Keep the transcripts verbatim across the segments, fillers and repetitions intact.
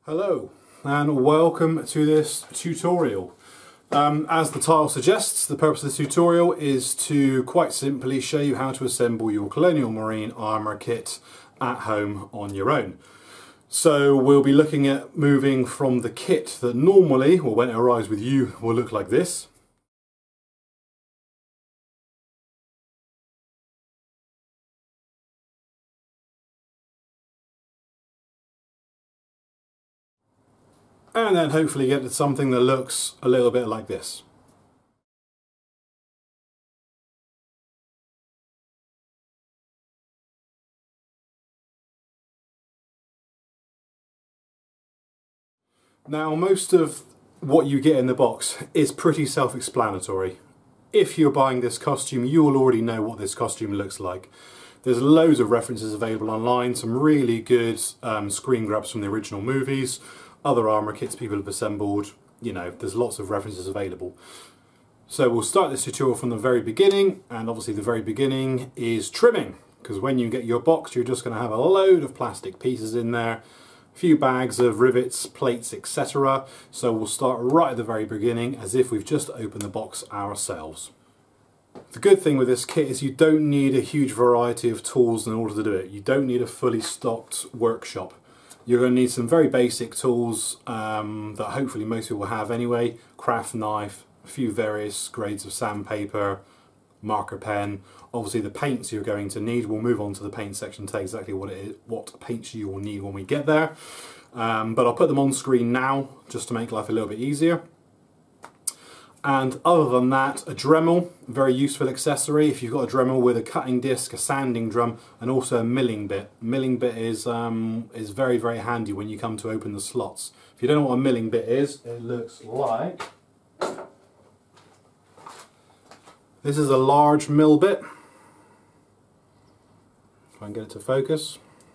Hello and welcome to this tutorial. Um, as the title suggests, the purpose of this tutorial is to quite simply show you how to assemble your Colonial Marine armour kit at home on your own. So we'll be looking at moving from the kit that normally, or when it arrives with you, will look like this. And then hopefully get to something that looks a little bit like this. Now, most of what you get in the box is pretty self-explanatory. If you're buying this costume, you will already know what this costume looks like. There's loads of references available online, some really good um, screen grabs from the original movies, other armour kits people have assembled, you know, there's lots of references available. So we'll start this tutorial from the very beginning, and obviously the very beginning is trimming, because when you get your box you're just going to have a load of plastic pieces in there, a few bags of rivets, plates, et cetera. So we'll start right at the very beginning as if we've just opened the box ourselves. The good thing with this kit is you don't need a huge variety of tools in order to do it. You don't need a fully stocked workshop. You're going to need some very basic tools um, that hopefully most people have anyway. Craft knife, a few various grades of sandpaper, marker pen. Obviously the paints you're going to need. We'll move on to the paint section to tell exactly what it is, what paints you will need when we get there. Um, but I'll put them on screen now just to make life a little bit easier. And other than that, a Dremel, a very useful accessory. If you've got a Dremel with a cutting disc, a sanding drum, and also a milling bit. Milling bit is um, is very, very handy when you come to open the slots. If you don't know what a milling bit is, it looks like... This is a large mill bit. If I can get it to focus.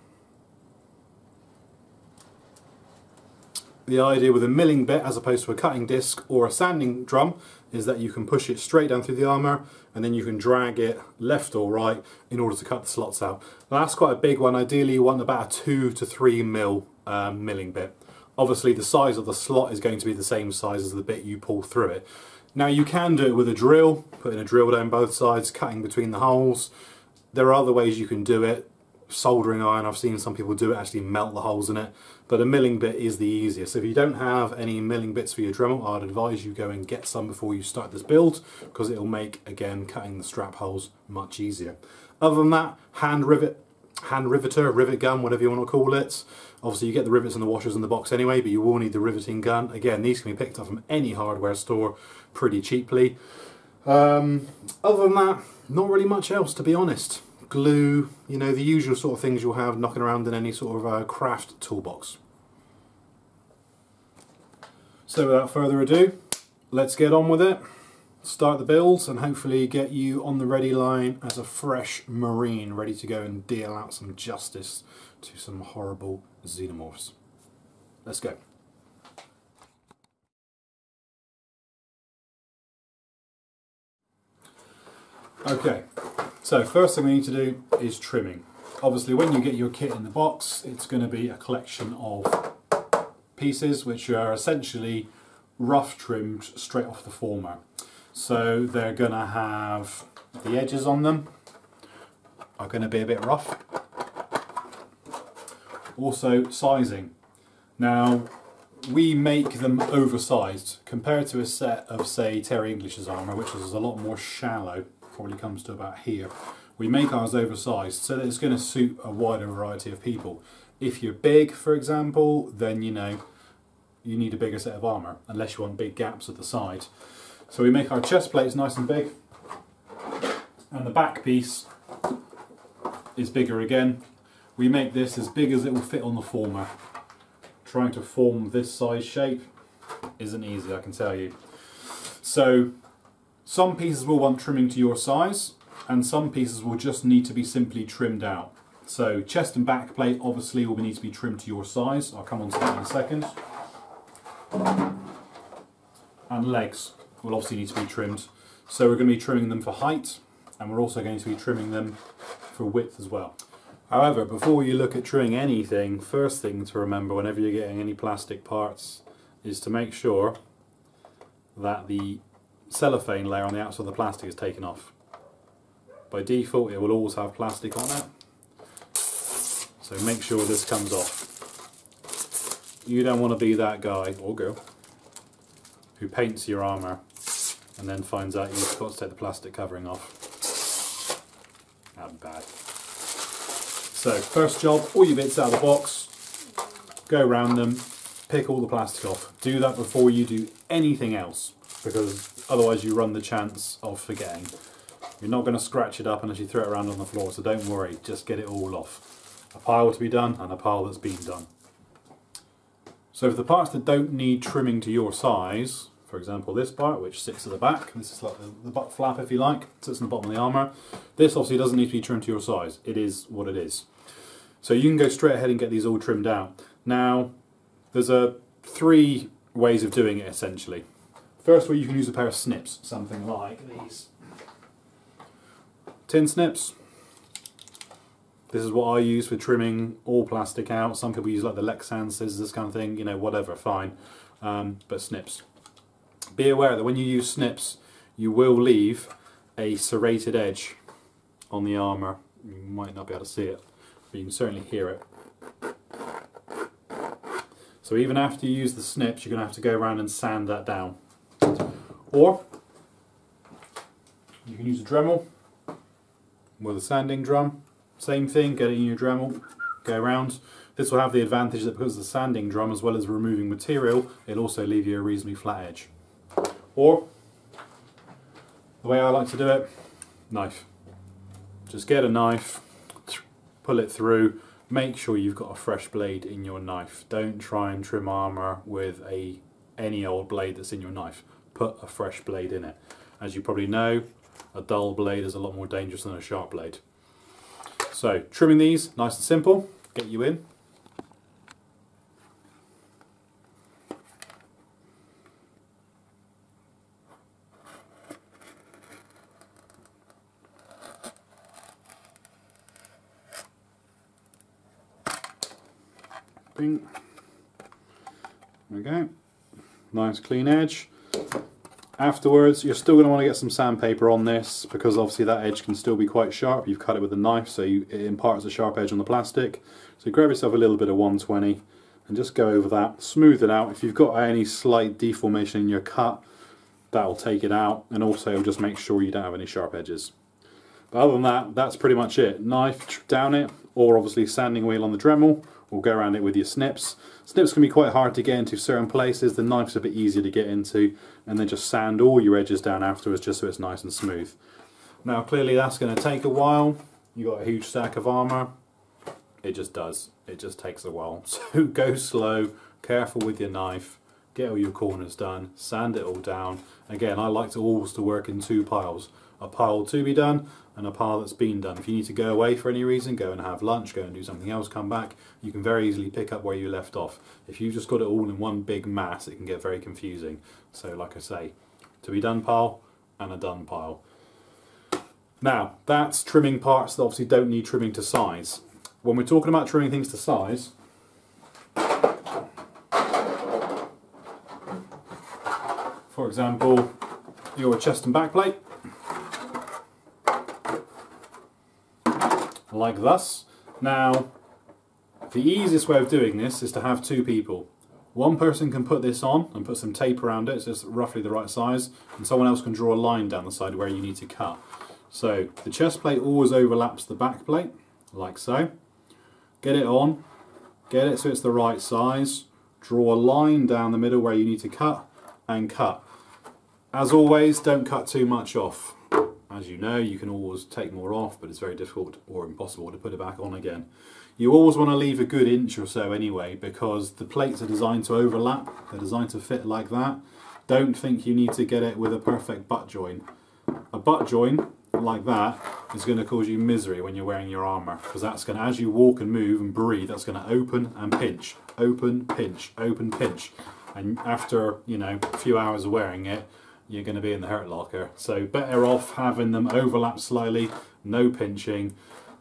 The idea with a milling bit as opposed to a cutting disc or a sanding drum is that you can push it straight down through the armour and then you can drag it left or right in order to cut the slots out. Now that's quite a big one. Ideally you want about a two to three mil um, milling bit. Obviously the size of the slot is going to be the same size as the bit you pull through it. Now you can do it with a drill, putting a drill down both sides, cutting between the holes. There are other ways you can do it. Soldering iron, I've seen some people do it, actually melt the holes in it, but a milling bit is the easiest. So if you don't have any milling bits for your Dremel, I'd advise you go and get some before you start this build, because it'll make, again, cutting the strap holes much easier. Other than that, hand rivet, hand riveter, rivet gun, whatever you want to call it. Obviously you get the rivets and the washers in the box anyway, but you will need the riveting gun. Again, these can be picked up from any hardware store pretty cheaply. Um, other than that, not really much else, to be honest. Glue, you know, the usual sort of things you'll have knocking around in any sort of uh, craft toolbox. So without further ado, let's get on with it, start the builds, and hopefully get you on the ready line as a fresh Marine, ready to go and deal out some justice to some horrible xenomorphs. Let's go. Okay, so first thing we need to do is trimming. Obviously when you get your kit in the box, it's going to be a collection of pieces which are essentially rough trimmed straight off the former. So they're going to have the edges on them are going to be a bit rough. Also sizing. Now we make them oversized compared to a set of, say, Terry English's armour, which is a lot more shallow. Probably comes to about here. We make ours oversized so that it's going to suit a wider variety of people. If you're big, for example, then you know you need a bigger set of armour, unless you want big gaps at the side. So we make our chest plates nice and big, and the back piece is bigger again. We make this as big as it will fit on the former. Trying to form this size shape isn't easy, I can tell you. So some pieces will want trimming to your size, and some pieces will just need to be simply trimmed out. So chest and back plate obviously will need to be trimmed to your size. I'll come on to that in a second. And legs will obviously need to be trimmed. So we're going to be trimming them for height, and we're also going to be trimming them for width as well. However, before you look at trimming anything, first thing to remember whenever you're getting any plastic parts is to make sure that the cellophane layer on the outside of the plastic is taken off. By default it will always have plastic on it, so make sure this comes off. You don't want to be that guy, or girl, who paints your Armour and then finds out you've got to take the plastic covering off. That'd be bad. So first job, all your bits out of the box, go around them, pick all the plastic off. Do that before you do anything else, because otherwise you run the chance of forgetting. You're not going to scratch it up unless you throw it around on the floor, so don't worry, just get it all off. A pile to be done and a pile that's been done. So for the parts that don't need trimming to your size, for example this part which sits at the back, this is like the, the butt flap if you like, sits on the bottom of the Armour, this obviously doesn't need to be trimmed to your size, it is what it is. So you can go straight ahead and get these all trimmed out. Now there's a three ways of doing it essentially. First way, you can use a pair of snips, something like these. Tin snips. This is what I use for trimming all plastic out. Some people use like the Lexan scissors, this kind of thing, you know, whatever, fine. Um, but snips. Be aware that when you use snips, you will leave a serrated edge on the Armour. You might not be able to see it, but you can certainly hear it. So even after you use the snips, you're going to have to go around and sand that down. Or you can use a Dremel with a sanding drum. Same thing, get it in your Dremel, go around. This will have the advantage that because it's a sanding drum, as well as removing material, it'll also leave you a reasonably flat edge. Or, the way I like to do it, knife. Just get a knife, pull it through, make sure you've got a fresh blade in your knife. Don't try and trim Armour with a any old blade that's in your knife. Put a fresh blade in it. As you probably know, a dull blade is a lot more dangerous than a sharp blade. So, trimming these, nice and simple, get you in. Bing. There we go. Nice clean edge. Afterwards, you're still going to want to get some sandpaper on this, because obviously that edge can still be quite sharp. You've cut it with a knife, so you, it imparts a sharp edge on the plastic. So grab yourself a little bit of one twenty and just go over that, smooth it out. If you've got any slight deformation in your cut, that'll take it out, and also just make sure you don't have any sharp edges. But other than that, that's pretty much it. Knife down it, or obviously sanding wheel on the Dremel, or go around it with your snips. Snips can be quite hard to get into certain places, the knife's a bit easier to get into, and then just sand all your edges down afterwards just so it's nice and smooth. Now clearly that's going to take a while. You've got a huge stack of Armour. It just does. It just takes a while. So go slow, careful with your knife, get all your corners done, sand it all down. Again, I like to always to work in two piles. A pile to be done and a pile that's been done. If you need to go away for any reason, go and have lunch, go and do something else, come back, you can very easily pick up where you left off. If you've just got it all in one big mass, it can get very confusing. So like I say, to be done pile and a done pile. Now, that's trimming parts that obviously don't need trimming to size. When we're talking about trimming things to size, for example, your chest and back plate, like thus. Now, the easiest way of doing this is to have two people. One person can put this on and put some tape around it, so it's roughly the right size, and someone else can draw a line down the side where you need to cut. So the chest plate always overlaps the back plate, like so. Get it on, get it so it's the right size, draw a line down the middle where you need to cut, and cut. As always, don't cut too much off. As you know, you can always take more off, but it's very difficult or impossible to put it back on again. You always want to leave a good inch or so anyway, because the plates are designed to overlap, they're designed to fit like that. Don't think you need to get it with a perfect butt join. A butt join like that is going to cause you misery when you're wearing your Armour, because that's going to, as you walk and move and breathe, that's going to open and pinch, open, pinch, open, pinch. And after, you know, a few hours of wearing it, you're going to be in the hurt locker. So better off having them overlap slightly, no pinching,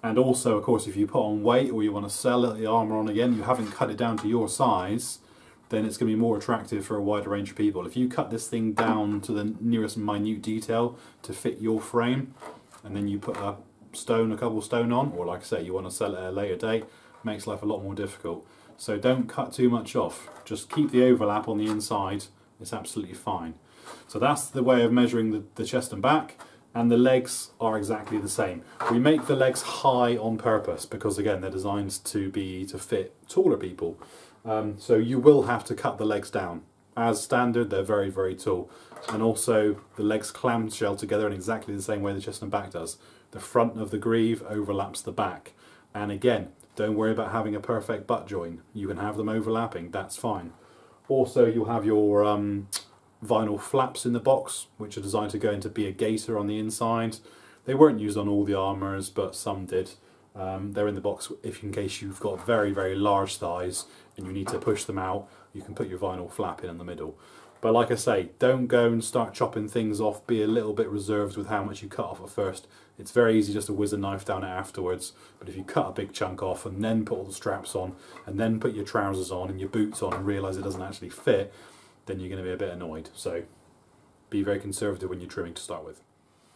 And also, of course, if you put on weight or you want to sell the armour on again, you haven't cut it down to your size, then it's going to be more attractive for a wider range of people. If you cut this thing down to the nearest minute detail to fit your frame, and then you put a stone, a couple stone on, or like I say, you want to sell it at a later date, it makes life a lot more difficult. So don't cut too much off. Just keep the overlap on the inside. It's absolutely fine. So that's the way of measuring the, the chest and back, and the legs are exactly the same. We make the legs high on purpose because, again, they're designed to be to fit taller people. Um, so you will have to cut the legs down. As standard, they're very, very tall. And also, the legs clamshell together in exactly the same way the chest and back does. The front of the greave overlaps the back. And again, don't worry about having a perfect butt join. You can have them overlapping, that's fine. Also, you'll have your um, vinyl flaps in the box, which are designed to go into be a gaiter on the inside. They weren't used on all the Armours, but some did. Um, they're in the box if in case you've got very, very large thighs and you need to push them out, you can put your vinyl flap in in the middle. But like I say, don't go and start chopping things off. Be a little bit reserved with how much you cut off at first. It's very easy just to whiz a knife down it afterwards. But if you cut a big chunk off and then put all the straps on and then put your trousers on and your boots on and realise it doesn't actually fit, then you're going to be a bit annoyed. So be very conservative when you're trimming to start with.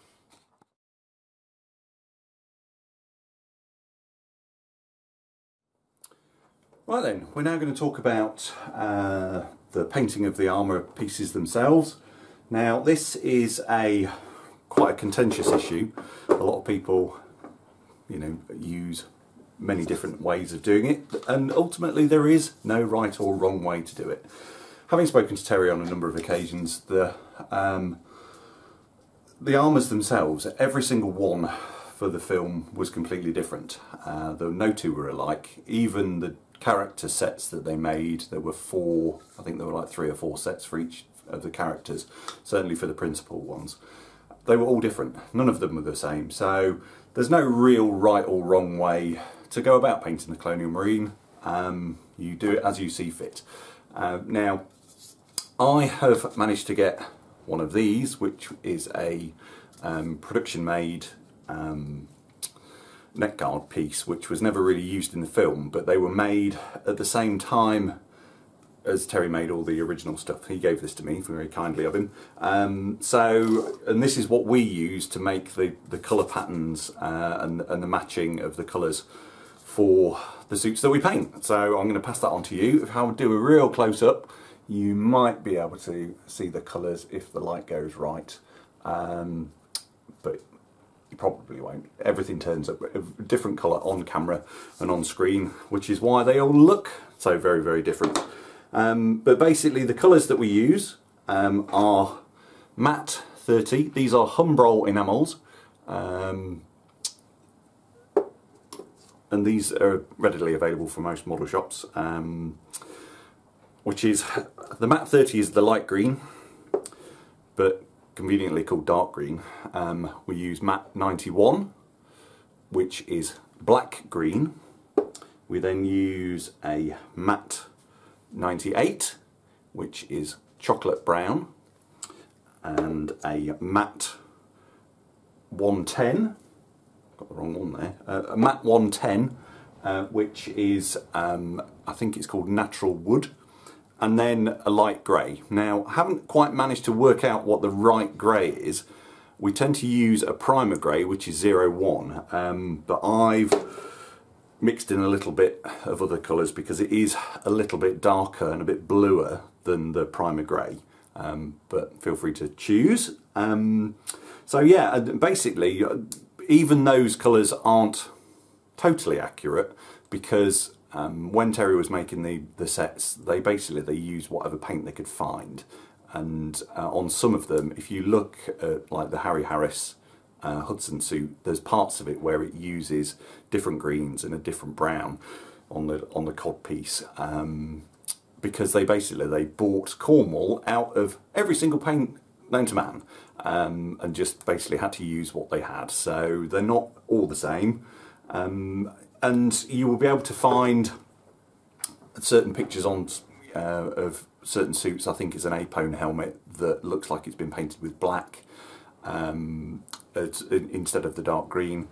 Right then, we're now going to talk about uh, the painting of the armour pieces themselves. Now this is a quite a contentious issue. A lot of people, you know, use many different ways of doing it, and ultimately there is no right or wrong way to do it. Having spoken to Terry on a number of occasions, the um, the armours themselves, every single one for the film was completely different. Uh, though no two were alike. Even the character sets that they made, there were four, I think there were like three or four sets for each of the characters, certainly for the principal ones. They were all different, none of them were the same, so there's no real right or wrong way to go about painting the Colonial Marine. Um, you do it as you see fit. Uh, now, I have managed to get one of these, which is a um, production made um, neckguard piece, which was never really used in the film, but they were made at the same time as Terry made all the original stuff. He gave this to me, very kindly of him. Um, so, and this is what we use to make the, the colour patterns uh, and, and the matching of the colours for the suits that we paint. So I'm going to pass that on to you. If I would do a real close-up, you might be able to see the colours if the light goes right. Um, but you probably won't. Everything turns up a different colour on camera and on screen, which is why they all look so very, very different. Um, but basically the colours that we use um, are matte thirty. These are Humbrol enamels. Um, and these are readily available from most model shops. Um, which is, the matte thirty is the light green, but conveniently called dark green. Um, we use matte ninety-one, which is black green. We then use a matte ninety-eight, which is chocolate brown, and a matte one ten, got the wrong one there, uh, a matte one ten, uh, which is, um, I think it's called natural wood, and then a light grey. Now, I haven't quite managed to work out what the right grey is. We tend to use a primer grey, which is zero one, um, but I've mixed in a little bit of other colours because it is a little bit darker and a bit bluer than the primer grey, um, but feel free to choose. Um, so yeah, basically, even those colours aren't totally accurate because Um, when Terry was making the, the sets, they basically they used whatever paint they could find, and uh, on some of them, if you look at like the Harry Harris uh, Hudson suit, there's parts of it where it uses different greens and a different brown on the on the cod piece, um, because they basically they bought Cornwall out of every single paint known to man, um, and just basically had to use what they had. So they're not all the same. Um, And you will be able to find certain pictures on uh, of certain suits. I think it's an Apone helmet that looks like it's been painted with black um, it's, instead of the dark green.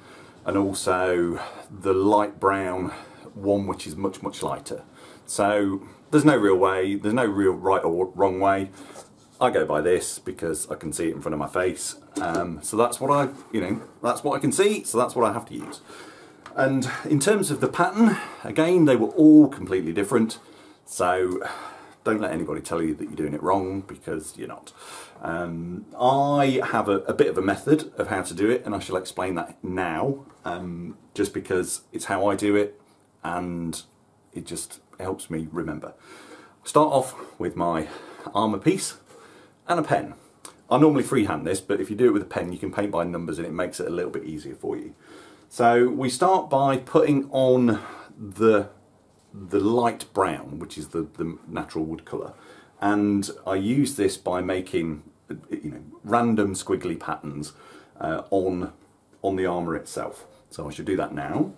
and also the light brown one, which is much, much lighter. So there's no real way, there's no real right or wrong way. I go by this because I can see it in front of my face. Um, so that's what I, you know, that's what I can see, so that's what I have to use. And in terms of the pattern, again, they were all completely different. So don't let anybody tell you that you're doing it wrong, because you're not. Um, I have a, a bit of a method of how to do it, and I shall explain that now, um, just because it's how I do it, and it just helps me remember. Start off with my Armour piece and a pen. I normally freehand this, but if you do it with a pen, you can paint by numbers and it makes it a little bit easier for you. So we start by putting on the, the light brown, which is the, the natural wood colour. And I use this by making, you know, random squiggly patterns uh, on, on the Armour itself. So I should do that now.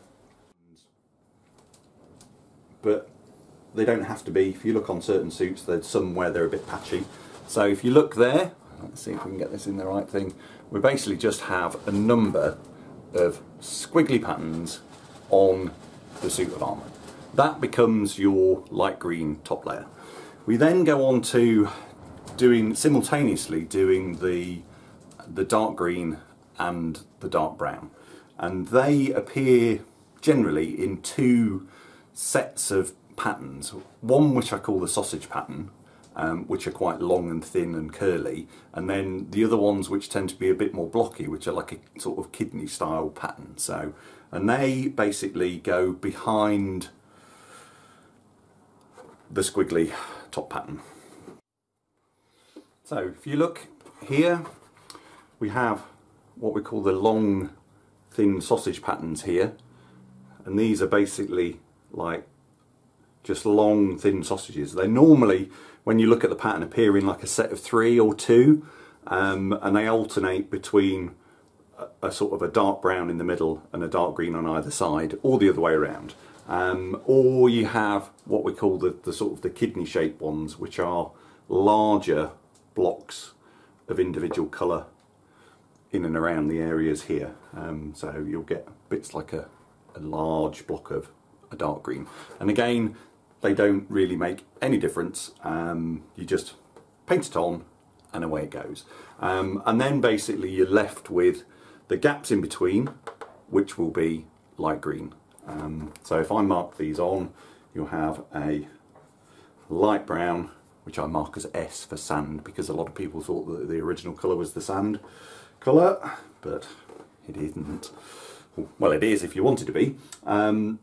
But they don't have to be. If you look on certain suits, there's some where they're a bit patchy. So if you look there, let's see if we can get this in the right thing. We basically just have a number of squiggly patterns on the suit of armour. That becomes your light green top layer. We then go on to doing, simultaneously doing the, the dark green and the dark brown. And they appear generally in two sets of patterns. One which I call the sausage pattern, Um, which are quite long and thin and curly, and then the other ones which tend to be a bit more blocky, which are like a sort of kidney style pattern. So, and they basically go behind the squiggly top pattern. So if you look here, we have what we call the long thin sausage patterns here, and these are basically like just long thin sausages. They normally, when you look at the pattern, appear in like a set of three or two, um, and they alternate between a, a sort of a dark brown in the middle and a dark green on either side, or the other way around. Um, or you have what we call the, the sort of the kidney shaped ones, which are larger blocks of individual colour in and around the areas here. Um, so you'll get bits like a, a large block of a dark green. And again, they don't really make any difference. Um, you just paint it on and away it goes. Um, and then basically you're left with the gaps in between, which will be light green. Um, so if I mark these on, you'll have a light brown, which I mark as S for sand, because a lot of people thought that the original colour was the sand colour, but it isn't. Well, it is if you want it to be. Um,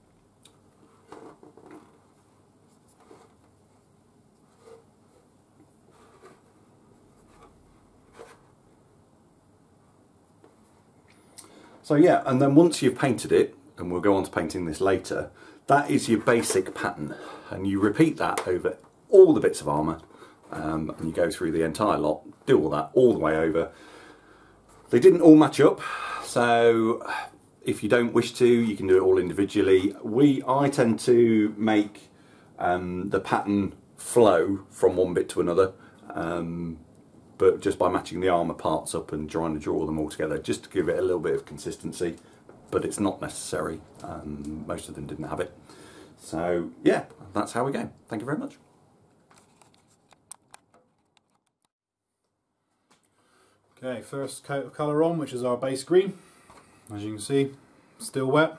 So yeah, and then once you've painted it, and we'll go on to painting this later, that is your basic pattern. And you repeat that over all the bits of armour, um, and you go through the entire lot, do all that all the way over. They didn't all match up, so if you don't wish to, you can do it all individually. We, I tend to make um, the pattern flow from one bit to another, um, but just by matching the armour parts up and trying to draw them all together, just to give it a little bit of consistency, but it's not necessary. Um, most of them didn't have it. So yeah, that's how we go. Thank you very much. Okay, first coat of colour on, which is our base green. As you can see, still wet.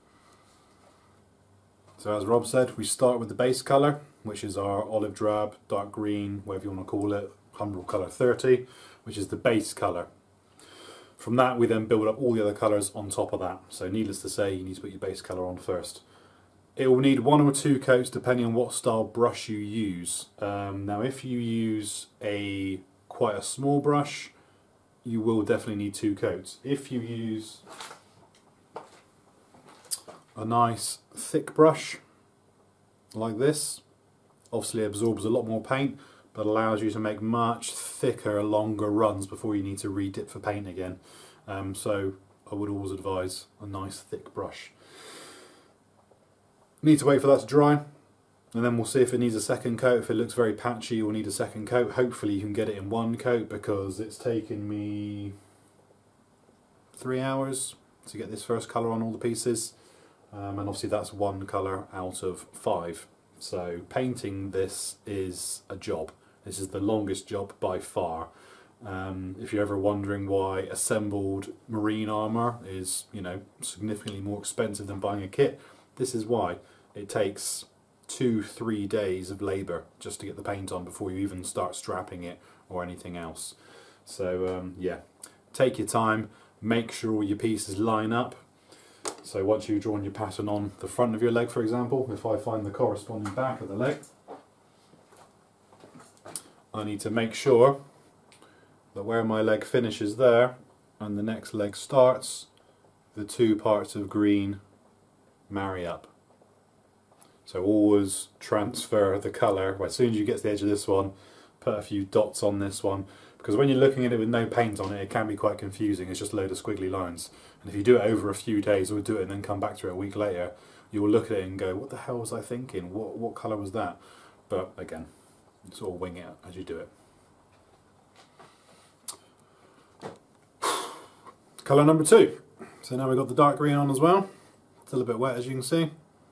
So as Rob said, we start with the base colour, which is our olive drab, dark green, whatever you want to call it, Humbrol colour thirty, which is the base colour. From that we then build up all the other colours on top of that. So needless to say, you need to put your base colour on first. It will need one or two coats depending on what style brush you use. Um, now if you use a quite a small brush, you will definitely need two coats. If you use a nice thick brush like this, obviously it absorbs a lot more paint, but allows you to make much thicker, longer runs before you need to re-dip for paint again. Um, so I would always advise a nice thick brush. Need to wait for that to dry, and then we'll see if it needs a second coat. If it looks very patchy, we'll need a second coat. Hopefully you can get it in one coat, because it's taken me three hours to get this first colour on all the pieces, um, and obviously that's one colour out of five. So painting this is a job. This is the longest job by far. Um, if you're ever wondering why assembled marine armour is, you know, significantly more expensive than buying a kit, this is why. It takes two, three days of labour just to get the paint on before you even start strapping it or anything else. So um, yeah, take your time, make sure all your pieces line up. So once you've drawn your pattern on the front of your leg, for example, if I find the corresponding back of the leg, I need to make sure that where my leg finishes there and the next leg starts, the two parts of green marry up. So always transfer the colour. As soon as you get to the edge of this one, put a few dots on this one, because when you're looking at it with no paint on it, it can be quite confusing. It's just a load of squiggly lines. And if you do it over a few days, or do it and then come back to it a week later, you will look at it and go, what the hell was I thinking? What, what colour was that? But again, sort of wing it as you do it. Colour number two. So now we've got the dark green on as well. Still a bit wet, as you can see.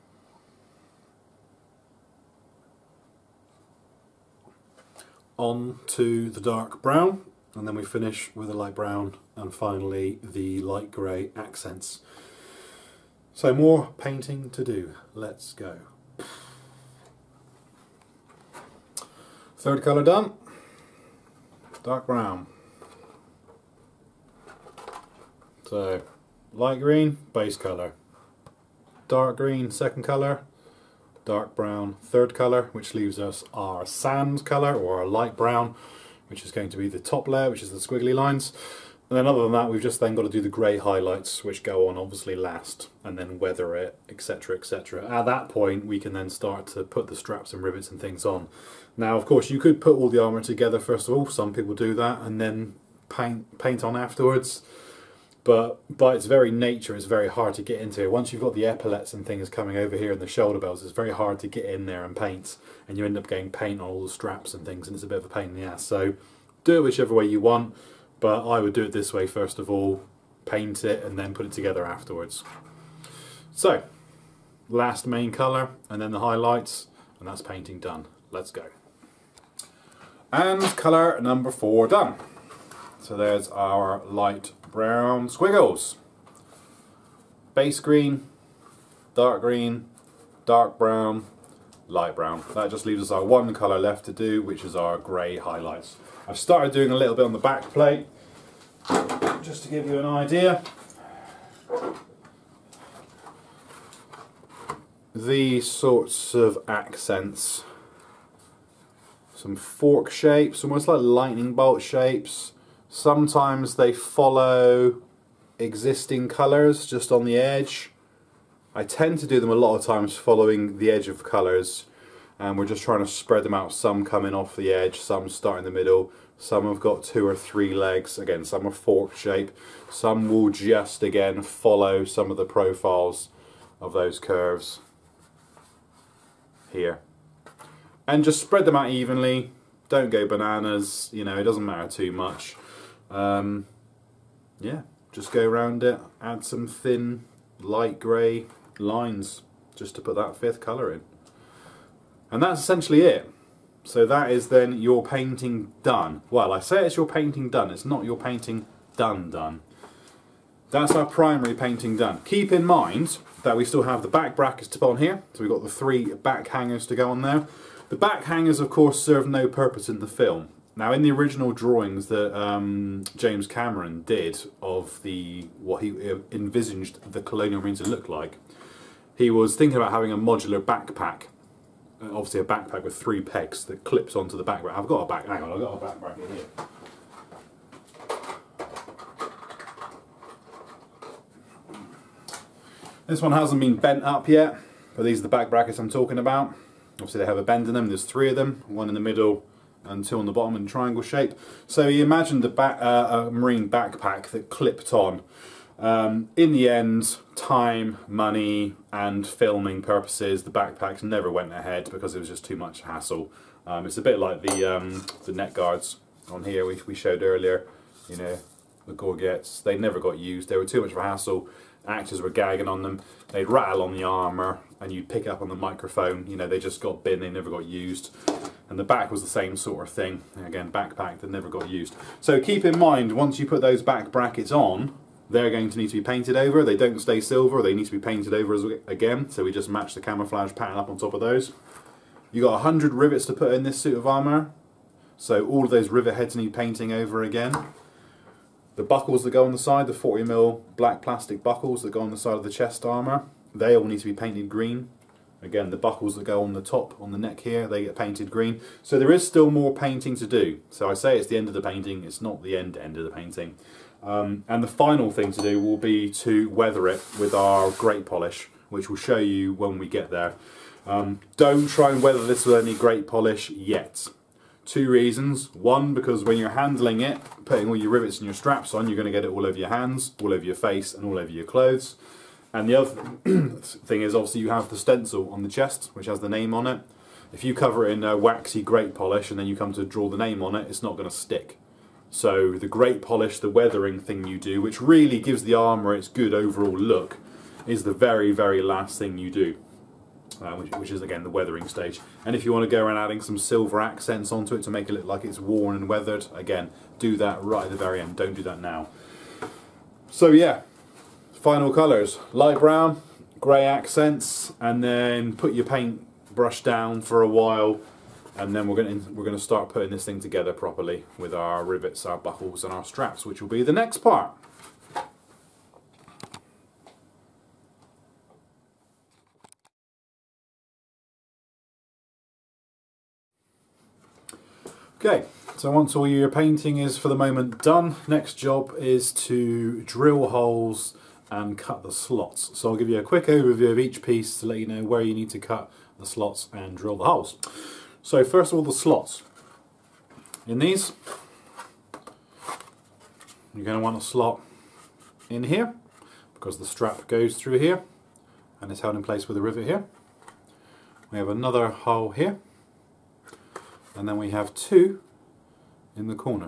On to the dark brown, and then we finish with the light brown, and finally the light grey accents. So more painting to do. Let's go. Third colour done. Dark brown. So light green, base colour. Dark green, second colour. Dark brown, third colour, which leaves us our sand colour, or our light brown, which is going to be the top layer, which is the squiggly lines. And then other than that, we've just then got to do the grey highlights, which go on obviously last, and then weather it, etc, et cetera. At that point, we can then start to put the straps and rivets and things on. Now, of course, you could put all the armour together first of all. Some people do that, and then paint, paint on afterwards. But by its very nature, it's very hard to get into it. Once you've got the epaulets and things coming over here and the shoulder belts, it's very hard to get in there and paint. And you end up getting paint on all the straps and things, and it's a bit of a pain in the ass. So do it whichever way you want, but I would do it this way first of all, paint it, and then put it together afterwards. So, last main colour, and then the highlights, and that's painting done. Let's go. And colour number four done. So there's our light brown squiggles. Base green, dark green, dark brown, light brown. That just leaves us our one colour left to do, which is our grey highlights. I've started doing a little bit on the back plate, just to give you an idea. These sorts of accents, some fork shapes, almost like lightning bolt shapes. Sometimes they follow existing colours just on the edge. I tend to do them a lot of times following the edge of colours, and we're just trying to spread them out. Some coming off the edge, some start in the middle, some have got two or three legs, again some are fork shape, some will just again follow some of the profiles of those curves here. And just spread them out evenly, don't go bananas, you know, it doesn't matter too much. Um, yeah, just go around it, add some thin light grey lines just to put that fifth colour in. And that's essentially it. So that is then your painting done. Well, I say it's your painting done, it's not your painting done done. That's our primary painting done. Keep in mind that we still have the back brackets to put on here, so we've got the three back hangers to go on there. The back hangers of course serve no purpose in the film. Now in the original drawings that um, James Cameron did of the what he envisaged the Colonial Marine to look like, he was thinking about having a modular backpack. Uh, obviously a backpack with three pegs that clips onto the back bracket. I've got a back, hang on, I've got a back bracket here. This one hasn't been bent up yet, but these are the back brackets I'm talking about. Obviously they have a bend in them, there's three of them, one in the middle and two on the bottom in triangle shape. So you imagine the back, uh, a marine backpack that clipped on. Um, in the end, time, money and filming purposes, the backpacks never went ahead because it was just too much hassle. Um, it's a bit like the, um, the neck guards on here we, we showed earlier. You know, the gorgets. They never got used. They were too much of a hassle. Actors were gagging on them. They'd rattle on the armour and you'd pick up on the microphone. You know, they just got bin, they never got used. And the back was the same sort of thing. Again, backpack that never got used. So keep in mind, once you put those back brackets on, they're going to need to be painted over. They don't stay silver, they need to be painted over as, again. So we just match the camouflage pattern up on top of those. You got one hundred rivets to put in this suit of armour. So all of those rivet heads need painting over again. The buckles that go on the side, the forty mil black plastic buckles that go on the side of the chest armour, they all need to be painted green. Again, the buckles that go on the top, on the neck here, they get painted green. So there is still more painting to do. So I say it's the end of the painting, it's not the end end of the painting. Um, and the final thing to do will be to weather it with our great polish, which we'll show you when we get there. Um, don't try and weather this with any great polish yet. Two reasons. One, because when you're handling it, putting all your rivets and your straps on, you're going to get it all over your hands, all over your face and all over your clothes. And the other thing is, obviously you have the stencil on the chest, which has the name on it. If you cover it in a waxy great polish and then you come to draw the name on it, it's not going to stick. So the great polish, the weathering thing you do, which really gives the armour its good overall look, is the very, very last thing you do. Uh, which, which is again the weathering stage. And if you want to go around adding some silver accents onto it to make it look like it's worn and weathered, again, do that right at the very end, don't do that now. So yeah, final colours, light brown, grey accents, and then put your paint brush down for a while, and then we're going to, we're going to start putting this thing together properly with our rivets, our buckles and our straps, which will be the next part. Okay, so once all your painting is for the moment done, next job is to drill holes and cut the slots. So I'll give you a quick overview of each piece to let you know where you need to cut the slots and drill the holes. So first of all, the slots. In these, you're going to want a slot in here because the strap goes through here and it's held in place with a rivet here. We have another hole here. And then we have two in the corner.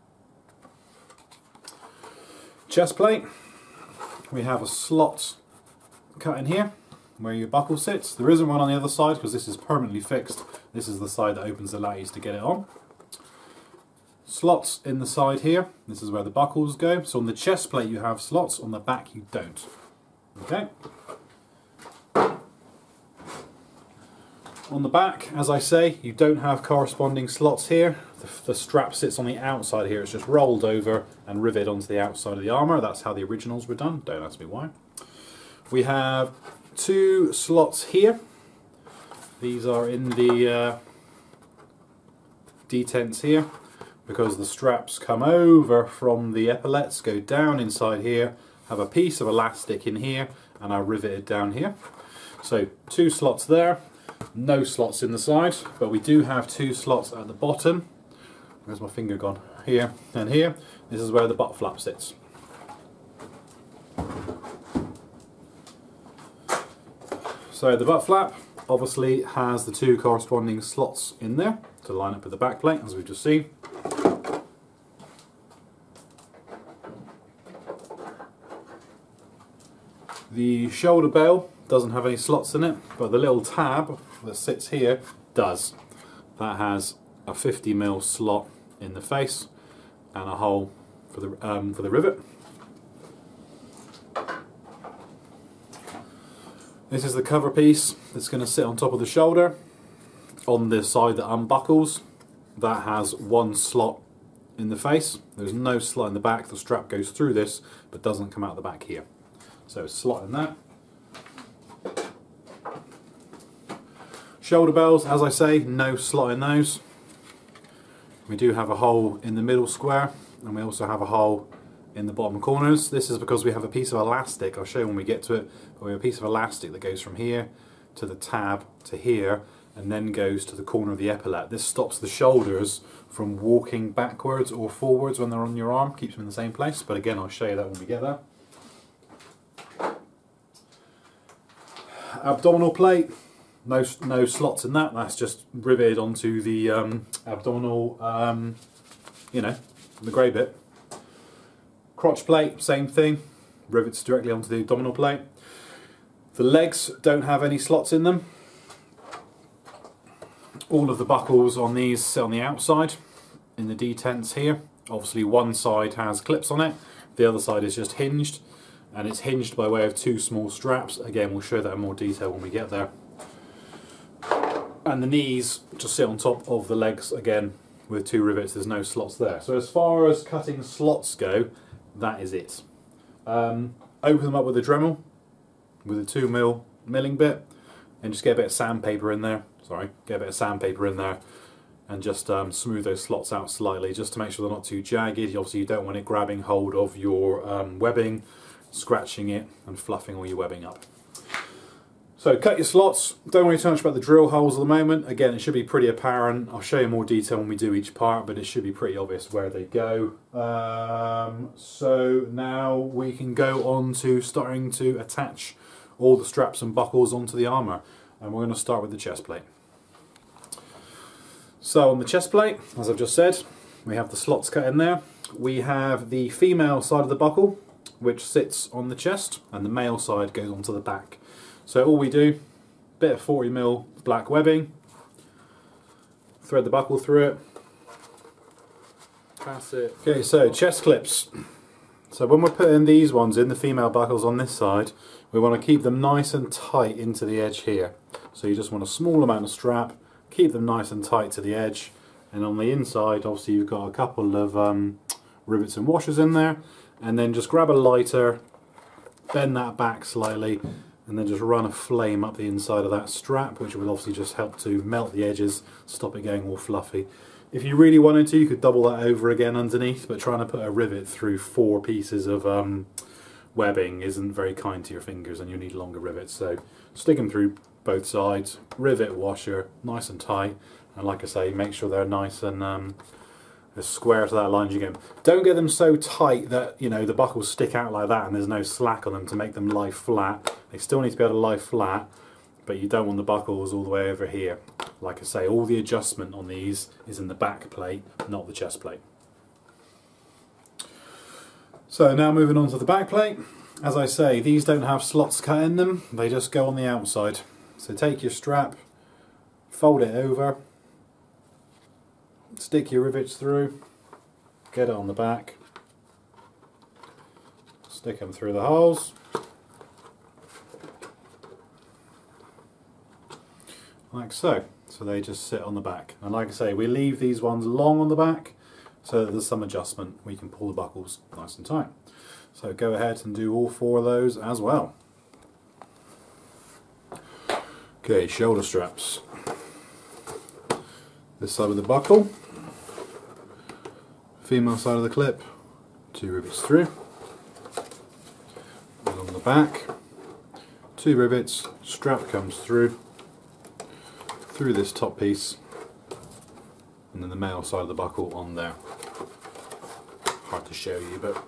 Chest plate, we have a slot cut in here where your buckle sits. There isn't one on the other side because this is permanently fixed. This is the side that opens the latches to get it on. Slots in the side here, this is where the buckles go. So on the chest plate you have slots, on the back you don't. Okay. On the back, as I say, you don't have corresponding slots here. The, the strap sits on the outside here. It's just rolled over and riveted onto the outside of the armour. That's how the originals were done. Don't ask me why. We have two slots here. These are in the uh, detents here because the straps come over from the epaulets, go down inside here, have a piece of elastic in here and are riveted down here. So two slots there. No slots in the side, but we do have two slots at the bottom. Where's my finger gone? Here and here. This is where the butt flap sits. So the butt flap obviously has the two corresponding slots in there to line up with the back plate, as we've just seen. The shoulder bell doesn't have any slots in it, but the little tab that sits here does. That has a fifty mil slot in the face and a hole for the um, for the rivet. This is the cover piece that's going to sit on top of the shoulder. On the side that unbuckles, that has one slot in the face. There's no slot in the back. The strap goes through this but doesn't come out the back here. So slot in that. Shoulder bells, as I say, no slot in those. We do have a hole in the middle square and we also have a hole in the bottom corners. This is because we have a piece of elastic, I'll show you when we get to it, but we have a piece of elastic that goes from here to the tab to here and then goes to the corner of the epaulette. This stops the shoulders from walking backwards or forwards when they're on your arm, keeps them in the same place, but again I'll show you that when we get there. Abdominal plate. No, no slots in that, that's just riveted onto the um, abdominal, um, you know, the grey bit. Crotch plate, same thing, rivets directly onto the abdominal plate. The legs don't have any slots in them. All of the buckles on these sit on the outside in the detents here. Obviously one side has clips on it, the other side is just hinged, and it's hinged by way of two small straps. Again, we'll show that in more detail when we get there. And the knees just sit on top of the legs again with two rivets. There's no slots there. So as far as cutting slots go, that is it. Um, open them up with a Dremel, with a two mil milling bit, and just get a bit of sandpaper in there. Sorry, get a bit of sandpaper in there, and just um, smooth those slots out slightly, just to make sure they're not too jagged. Obviously, you don't want it grabbing hold of your um, webbing, scratching it, and fluffing all your webbing up. So cut your slots. Don't worry too much about the drill holes at the moment. Again, it should be pretty apparent. I'll show you more detail when we do each part, but it should be pretty obvious where they go. Um, so now we can go on to starting to attach all the straps and buckles onto the armour. And we're going to start with the chest plate. So on the chest plate, as I've just said, we have the slots cut in there. We have the female side of the buckle, which sits on the chest, and the male side goes onto the back. So all we do, bit of forty mil black webbing, thread the buckle through it, pass it. Okay, so chest clips. So when we're putting these ones in, the female buckles on this side, we want to keep them nice and tight into the edge here. So you just want a small amount of strap, keep them nice and tight to the edge, and on the inside obviously you've got a couple of um, rivets and washers in there, and then just grab a lighter, bend that back slightly, and then just run a flame up the inside of that strap, which will obviously just help to melt the edges, stop it getting all fluffy. If you really wanted to, you could double that over again underneath, but trying to put a rivet through four pieces of um, webbing isn't very kind to your fingers, and you need longer rivets. So stick them through both sides, rivet, washer, nice and tight, and like I say, make sure they're nice and um, as square to that line as you get them. Don't get them so tight that, you know, the buckles stick out like that and there's no slack on them to make them lie flat. They still need to be able to lie flat, but you don't want the buckles all the way over here. Like I say, all the adjustment on these is in the back plate, not the chest plate. So now moving on to the back plate. As I say, these don't have slots cut in them, they just go on the outside. So take your strap, fold it over, stick your rivets through, get it on the back, stick them through the holes, like so. So they just sit on the back. And like I say, we leave these ones long on the back so that there's some adjustment. We can pull the buckles nice and tight. So go ahead and do all four of those as well. Okay, shoulder straps. This side of the buckle, female side of the clip, two rivets through, and on the back, two rivets, strap comes through, through this top piece, and then the male side of the buckle on there. Hard to show you, but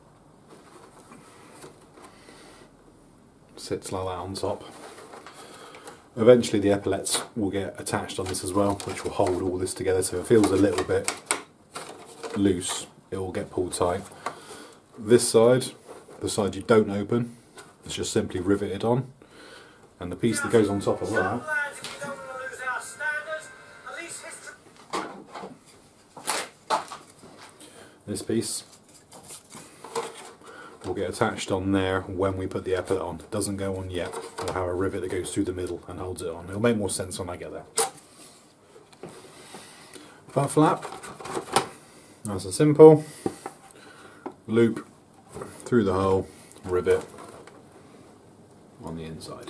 sits like that on top. Eventually the epaulettes will get attached on this as well, which will hold all this together, so if it feels a little bit loose, it will get pulled tight. This side, the side you don't open, it's just simply riveted on, and the piece that goes on top of that this piece will get attached on there when we put the epaulette on. It doesn't go on yet. We'll have a rivet that goes through the middle and holds it on. It'll make more sense when I get there. Butt flap, nice and simple. Loop through the hole, rivet on the inside.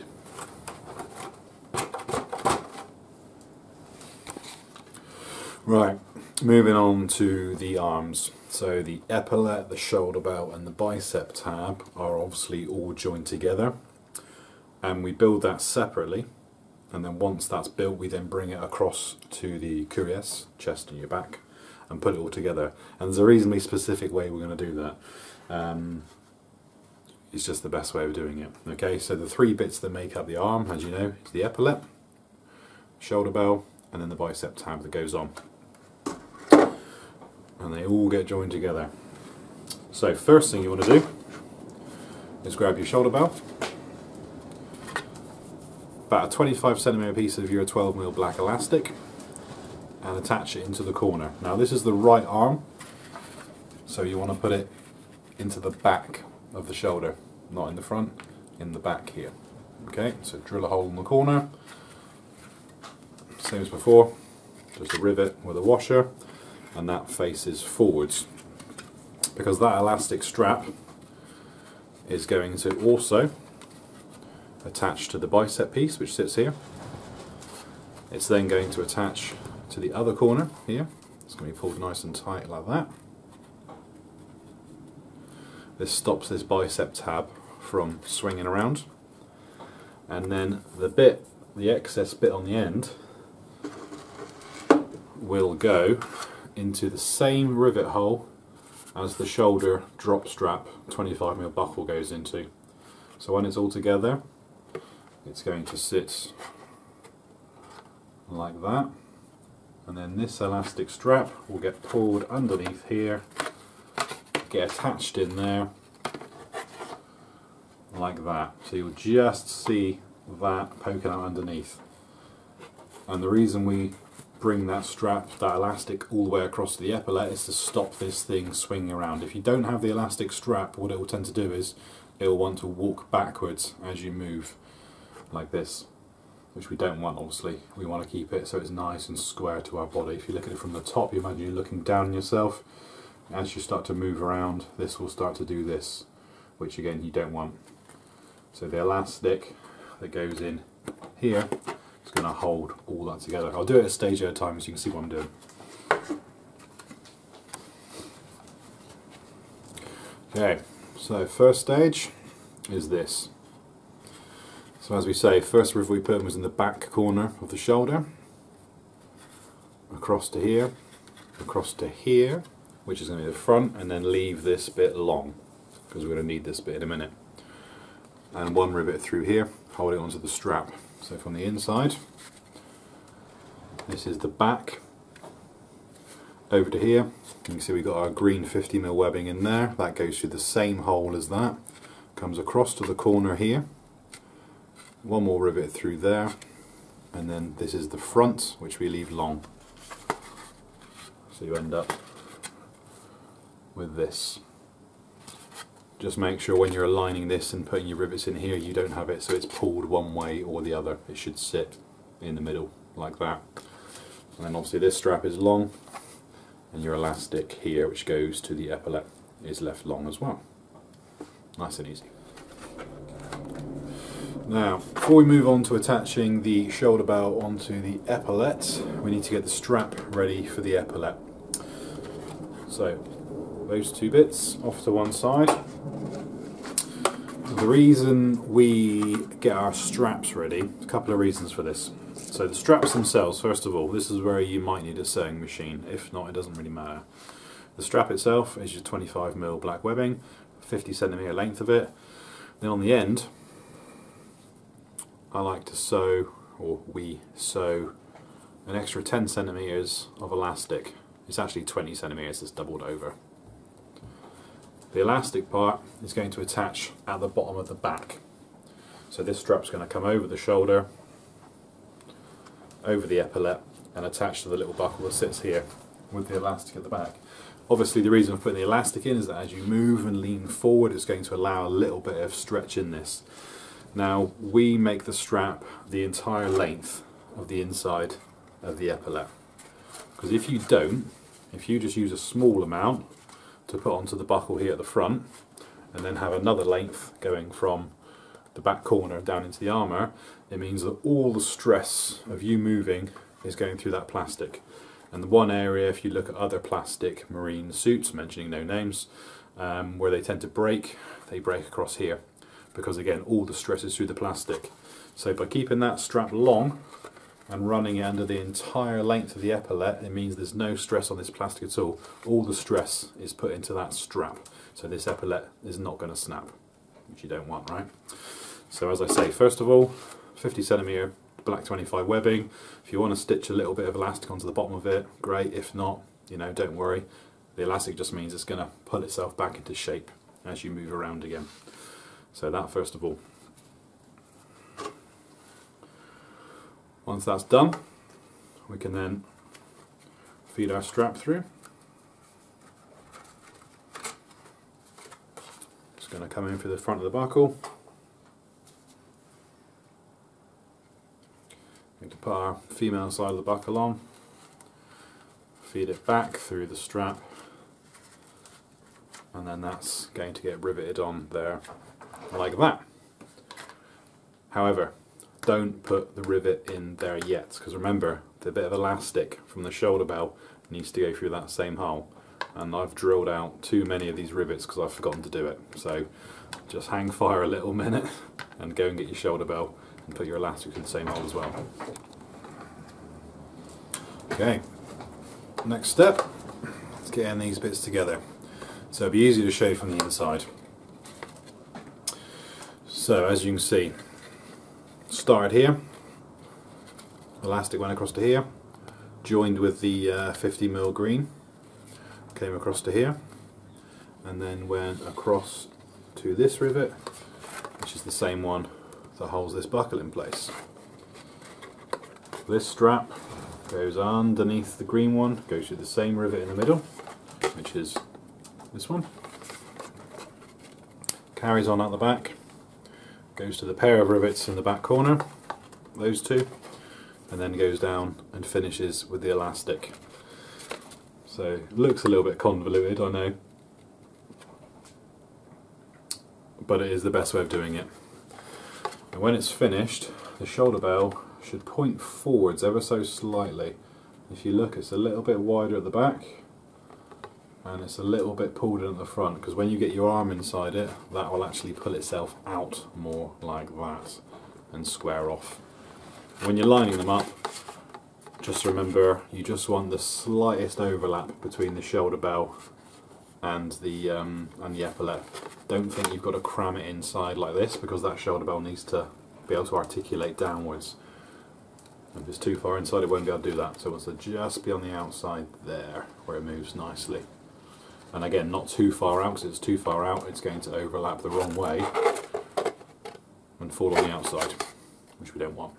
Right, moving on to the arms. So the epaulette, the shoulder belt and the bicep tab are obviously all joined together, and we build that separately, and then once that's built we then bring it across to the cuirass, chest and your back, and put it all together. And there's a reasonably specific way we're going to do that. Um, it's just the best way of doing it. Okay, so the three bits that make up the arm, as you know, is the epaulette, shoulder belt, and then the bicep tab that goes on. And they all get joined together. So first thing you want to do is grab your shoulder bell, about a twenty-five centimeter piece of your twelve mil black elastic, and attach it into the corner. Now this is the right arm, so you want to put it into the back of the shoulder, not in the front, in the back here. Okay, so drill a hole in the corner, same as before, just a rivet with a washer, and that faces forwards, because that elastic strap is going to also attach to the bicep piece which sits here. It's then going to attach to the other corner here. It's going to be pulled nice and tight like that. This stops this bicep tab from swinging around, and then the bit, the excess bit on the end, will go into the same rivet hole as the shoulder drop strap twenty-five mil buckle goes into. So when it's all together, it's going to sit like that, and then this elastic strap will get pulled underneath here, get attached in there like that. So you'll just see that poking out underneath. And the reason we bring that strap, that elastic, all the way across the epaulette is to stop this thing swinging around. If you don't have the elastic strap, what it will tend to do is it will want to walk backwards as you move like this, which we don't want. Obviously we want to keep it so it's nice and square to our body. If you look at it from the top, you imagine you're looking down on yourself. As you start to move around, this will start to do this, which again you don't want. So the elastic that goes in here is going to hold all that together. I'll do it a stage at a time so you can see what I'm doing. Okay, so first stage is this. So as we say, first rivet we put was in the back corner of the shoulder, across to here, across to here, which is going to be the front, and then leave this bit long, because we're going to need this bit in a minute. And one rivet through here, holding onto the strap. So from the inside, this is the back, over to here. You can see we've got our green fifty mil webbing in there. That goes through the same hole as that, comes across to the corner here, one more rivet through there, and then this is the front, which we leave long. So you end up with this. Just make sure when you're aligning this and putting your rivets in here, you don't have it so it's pulled one way or the other. It should sit in the middle like that. And then obviously this strap is long, and your elastic here, which goes to the epaulette, is left long as well. Nice and easy. Now, before we move on to attaching the shoulder belt onto the epaulette, we need to get the strap ready for the epaulette. So, those two bits off to one side. The reason we get our straps ready, a couple of reasons for this. So the straps themselves, first of all, this is where you might need a sewing machine. If not, it doesn't really matter. The strap itself is your twenty-five mil black webbing, fifty centimeter length of it. Then on the end, I like to sew, or we sew, an extra ten centimeters of elastic. It's actually twenty centimeters, it's doubled over. The elastic part is going to attach at the bottom of the back. So this strap's going to come over the shoulder, over the epaulette, and attach to the little buckle that sits here with the elastic at the back. Obviously the reason for putting the elastic in is that as you move and lean forward, it's going to allow a little bit of stretch in this. Now we make the strap the entire length of the inside of the epaulette, because if you don't, if you just use a small amount to put onto the buckle here at the front, and then have another length going from the back corner down into the armour, it means that all the stress of you moving is going through that plastic. And the one area, if you look at other plastic marine suits, mentioning no names, um, where they tend to break, they break across here, because again all the stress is through the plastic. So by keeping that strap long and running it under the entire length of the epaulette, it means there's no stress on this plastic at all. All the stress is put into that strap, so this epaulette is not going to snap, which you don't want, right? So as I say, first of all, fifty centimeter black twenty-five webbing. If you want to stitch a little bit of elastic onto the bottom of it, great. If not, you know, don't worry. The elastic just means it's going to pull itself back into shape as you move around again. So that first of all. Once that's done, we can then feed our strap through. It's going to come in through the front of the buckle. Going to put our female side of the buckle on, feed it back through the strap, and then that's going to get riveted on there like that. However, don't put the rivet in there yet, because remember, the bit of elastic from the shoulder bell needs to go through that same hole, and I've drilled out too many of these rivets because I've forgotten to do it. So just hang fire a little minute and go and get your shoulder bell and put your elastic in the same hole as well. Okay, next step, let's get in these bits together. So it'll be easier to show from the inside. So as you can see, started here, elastic went across to here, joined with the uh, fifty mil green, came across to here, and then went across to this rivet, which is the same one that holds this buckle in place. This strap goes underneath the green one, goes through the same rivet in the middle, which is this one, carries on out the back, goes to the pair of rivets in the back corner, those two, and then goes down and finishes with the elastic. So it looks a little bit convoluted, I know, but it is the best way of doing it. And when it's finished, the shoulder bell should point forwards ever so slightly. If you look, it's a little bit wider at the back and it's a little bit pulled in at the front, because when you get your arm inside it, that will actually pull itself out more like that and square off. When you're lining them up, just remember you just want the slightest overlap between the shoulder bell and the um, and the epaulette. Don't think you've got to cram it inside like this, because that shoulder bell needs to be able to articulate downwards. If it's too far inside, it won't be able to do that. So it wants to just be on the outside there, where it moves nicely. And again, not too far out, because if it's too far out, it's going to overlap the wrong way and fall on the outside, which we don't want.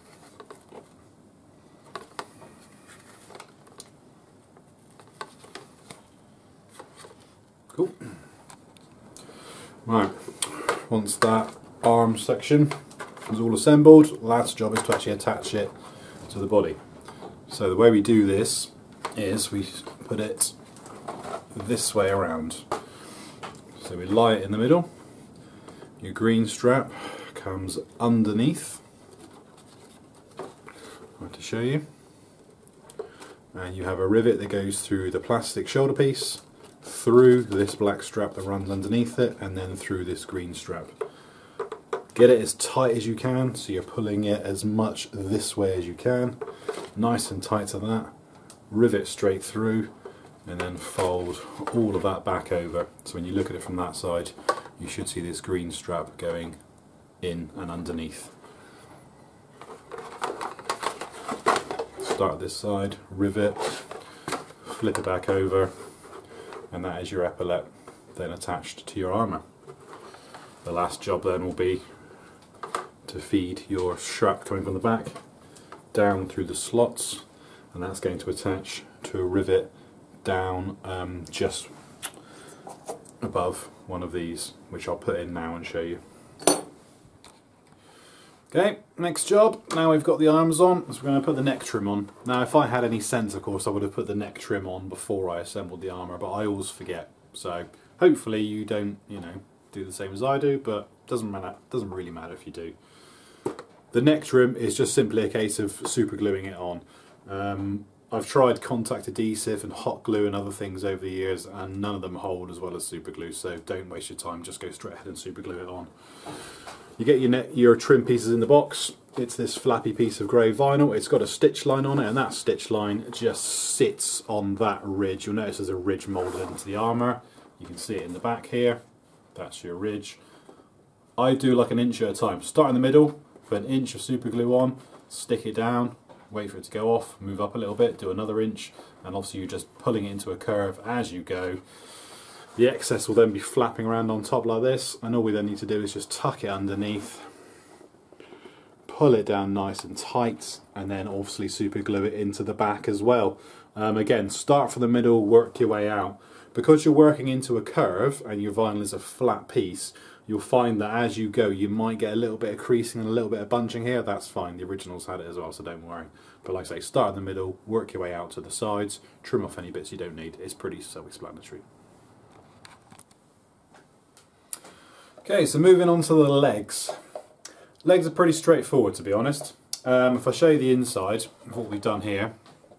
Cool. Right, once that arm section is all assembled, last job is to actually attach it to the body. So the way we do this is we put it this way around. So we lie it in the middle, your green strap comes underneath, I want to show you, and you have a rivet that goes through the plastic shoulder piece, through this black strap that runs underneath it, and then through this green strap. Get it as tight as you can, so you're pulling it as much this way as you can, nice and tight to that, rivet straight through, and then fold all of that back over. So when you look at it from that side, you should see this green strap going in and underneath. Start this side, rivet, flip it back over, and that is your epaulette then attached to your armour. The last job then will be to feed your strap coming from the back down through the slots, and that's going to attach to a rivet down um, just above one of these, which I'll put in now and show you. Okay, next job, now we've got the arms on, so we're going to put the neck trim on. Now if I had any sense, of course, I would have put the neck trim on before I assembled the armour, but I always forget. So hopefully you don't, you know, do the same as I do, but doesn't matter, doesn't really matter if you do. The neck trim is just simply a case of super gluing it on. Um, I've tried contact adhesive and hot glue and other things over the years, and none of them hold as well as super glue, so don't waste your time, just go straight ahead and super glue it on. You get your, net, your trim pieces in the box. It's this flappy piece of grey vinyl. It's got a stitch line on it, and that stitch line just sits on that ridge. You'll notice there's a ridge moulded into the armour. You can see it in the back here. That's your ridge. I do like an inch at a time. Start in the middle, put an inch of super glue on, stick it down, wait for it to go off, move up a little bit, do another inch, and obviously you're just pulling it into a curve as you go. The excess will then be flapping around on top like this, and all we then need to do is just tuck it underneath, pull it down nice and tight, and then obviously super glue it into the back as well. Um, again, start from the middle, work your way out. Because you're working into a curve and your vinyl is a flat piece, you'll find that as you go you might get a little bit of creasing and a little bit of bunching here. That's fine, the originals had it as well, so don't worry. But like I say, start in the middle, work your way out to the sides, trim off any bits you don't need. It's pretty self-explanatory. Okay, so moving on to the legs. Legs are pretty straightforward, to be honest. Um, if I show you the inside of what we've done here.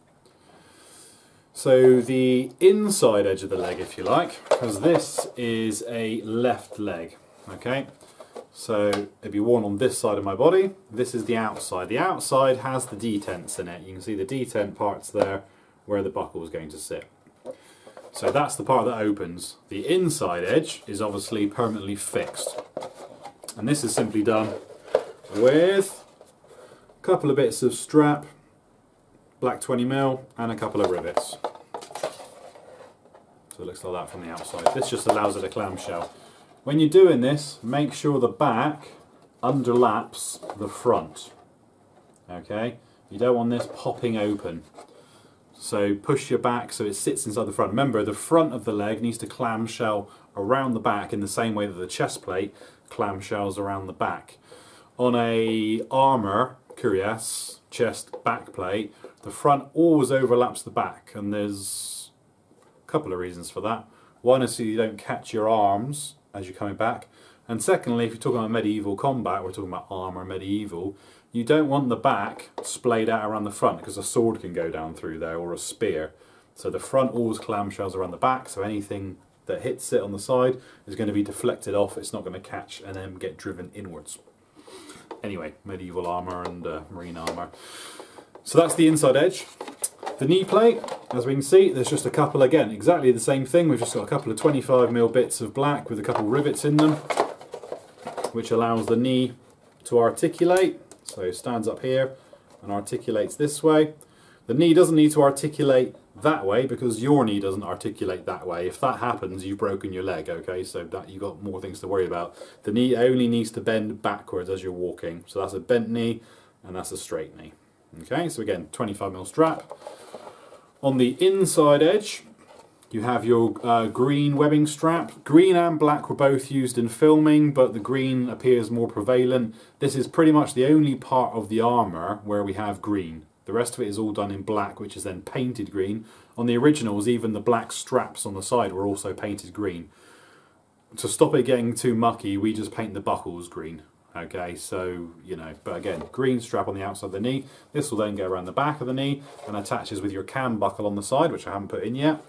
So the inside edge of the leg, if you like, because this is a left leg, okay? So it'd be worn on this side of my body. This is the outside. The outside has the detents in it. You can see the detent parts there where the buckle is going to sit. So that's the part that opens. The inside edge is obviously permanently fixed. And this is simply done with a couple of bits of strap, black twenty mil, and a couple of rivets. So it looks like that from the outside. This just allows it a clamshell. When you're doing this, make sure the back underlaps the front. Okay? You don't want this popping open. So push your back so it sits inside the front. Remember, the front of the leg needs to clamshell around the back in the same way that the chest plate clamshells around the back. On a Armour cuirass chest back plate, the front always overlaps the back, and there's a couple of reasons for that. One is so you don't catch your arms as you're coming back, and secondly, if you're talking about medieval combat, we're talking about Armour medieval, you don't want the back splayed out around the front because a sword can go down through there, or a spear. So the front always clamshells around the back, so anything that hits it on the side is going to be deflected off, it's not going to catch and then get driven inwards. Anyway, medieval armour and uh, marine armour. So that's the inside edge. The knee plate, as we can see, there's just a couple, again, exactly the same thing. We've just got a couple of twenty-five mil bits of black with a couple of rivets in them, which allows the knee to articulate. So it stands up here and articulates this way. The knee doesn't need to articulate that way because your knee doesn't articulate that way. If that happens, you've broken your leg, okay? So that you've got more things to worry about. The knee only needs to bend backwards as you're walking. So that's a bent knee and that's a straight knee. Okay, so again, twenty-five mil strap. On the inside edge, you have your uh, green webbing strap. Green and black were both used in filming, but the green appears more prevalent. This is pretty much the only part of the armour where we have green. The rest of it is all done in black, which is then painted green. On the originals, even the black straps on the side were also painted green. To stop it getting too mucky, we just paint the buckles green. Okay, so, you know, but again, green strap on the outside of the knee. This will then go around the back of the knee and attaches with your cam buckle on the side, which I haven't put in yet.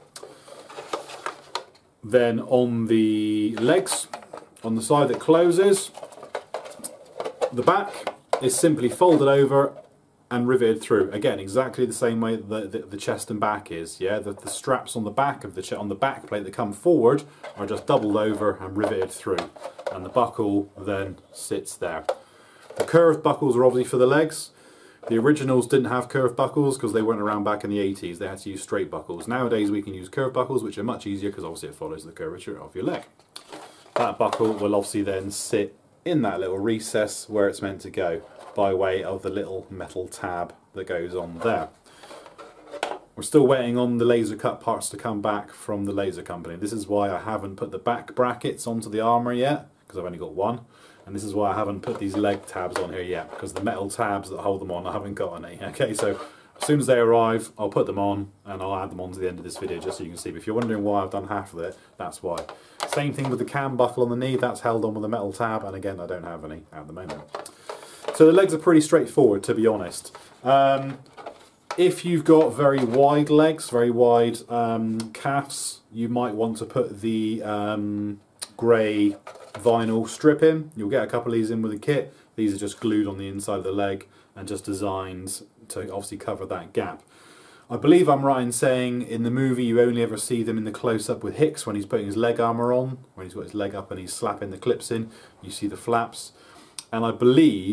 Then on the legs, on the side that closes, the back is simply folded over and riveted through. Again, exactly the same way the, the, the chest and back is. Yeah, the, the straps on the back of the on the back plate that come forward are just doubled over and riveted through, and the buckle then sits there. The curved buckles are obviously for the legs. The originals didn't have curved buckles because they weren't around back in the eighties. They had to use straight buckles. Nowadays we can use curved buckles, which are much easier because obviously it follows the curvature of your leg. That buckle will obviously then sit in that little recess where it's meant to go by way of the little metal tab that goes on there. We're still waiting on the laser cut parts to come back from the laser company. This is why I haven't put the back brackets onto the Armour yet, because I've only got one. And this is why I haven't put these leg tabs on here yet, because the metal tabs that hold them on, I haven't got any. Okay, so as soon as they arrive, I'll put them on and I'll add them on to the end of this video just so you can see. But if you're wondering why I've done half of it, that's why. Same thing with the cam buckle on the knee, that's held on with a metal tab, and again, I don't have any at the moment. So the legs are pretty straightforward, to be honest. Um, if you've got very wide legs, very wide um, calves, you might want to put the um, grey vinyl strip in. You'll get a couple of these in with a kit. These are just glued on the inside of the leg and just designed to obviously cover that gap. I believe I'm right in saying in the movie you only ever see them in the close-up with Hicks when he's putting his leg armour on, when he's got his leg up and he's slapping the clips in. You see the flaps. And I believe,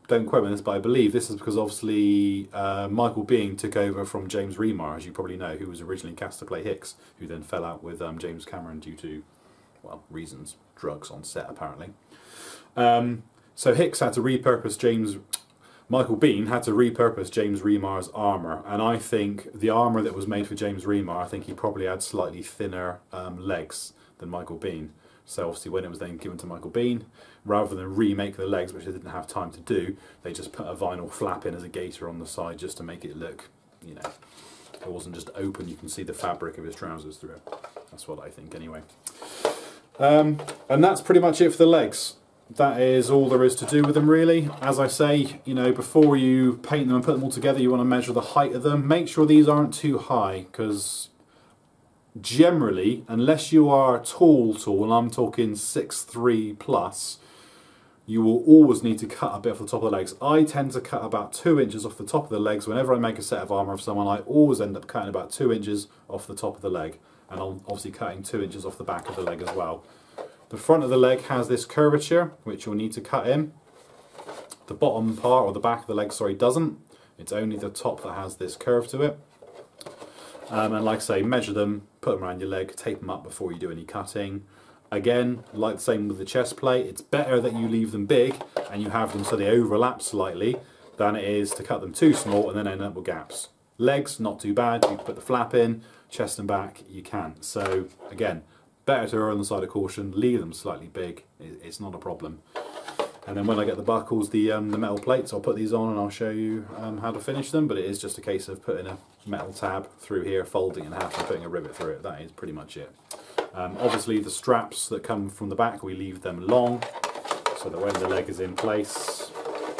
don't quote me on this, but I believe this is because obviously uh, Michael Biehn took over from James Remar, as you probably know, who was originally cast to play Hicks, who then fell out with um, James Cameron due to, well, reasons, drugs on set apparently. Um, so Hicks had to repurpose James, Michael Biehn had to repurpose James Remar's armour, and I think the armour that was made for James Remar, I think he probably had slightly thinner um, legs than Michael Biehn. So obviously when it was then given to Michael Biehn, rather than remake the legs, which they didn't have time to do, they just put a vinyl flap in as a gaiter on the side just to make it look, you know, it wasn't just open, you can see the fabric of his trousers through it. That's what I think anyway. Um, and that's pretty much it for the legs. That is all there is to do with them really. As I say, you know, before you paint them and put them all together, you want to measure the height of them. Make sure these aren't too high, because generally, unless you are tall, tall, and I'm talking six three plus, you will always need to cut a bit off the top of the legs. I tend to cut about two inches off the top of the legs. Whenever I make a set of armour of someone, I always end up cutting about two inches off the top of the leg. And I'm obviously cutting two inches off the back of the leg as well. The front of the leg has this curvature, which you'll need to cut in. The bottom part, or the back of the leg, sorry, doesn't. It's only the top that has this curve to it. Um, and like I say, measure them, put them around your leg, tape them up before you do any cutting. Again, like the same with the chest plate, it's better that you leave them big and you have them so they overlap slightly than it is to cut them too small and then end up with gaps. Legs, not too bad, you put the flap in, chest and back, you can. So again, better to err on the side of caution, leave them slightly big, it's not a problem. And then when I get the buckles, the um, the metal plates, I'll put these on and I'll show you um, how to finish them, but it is just a case of putting a metal tab through here, folding it in half and putting a rivet through it. That is pretty much it. Um, obviously the straps that come from the back, we leave them long, so that when the leg is in place,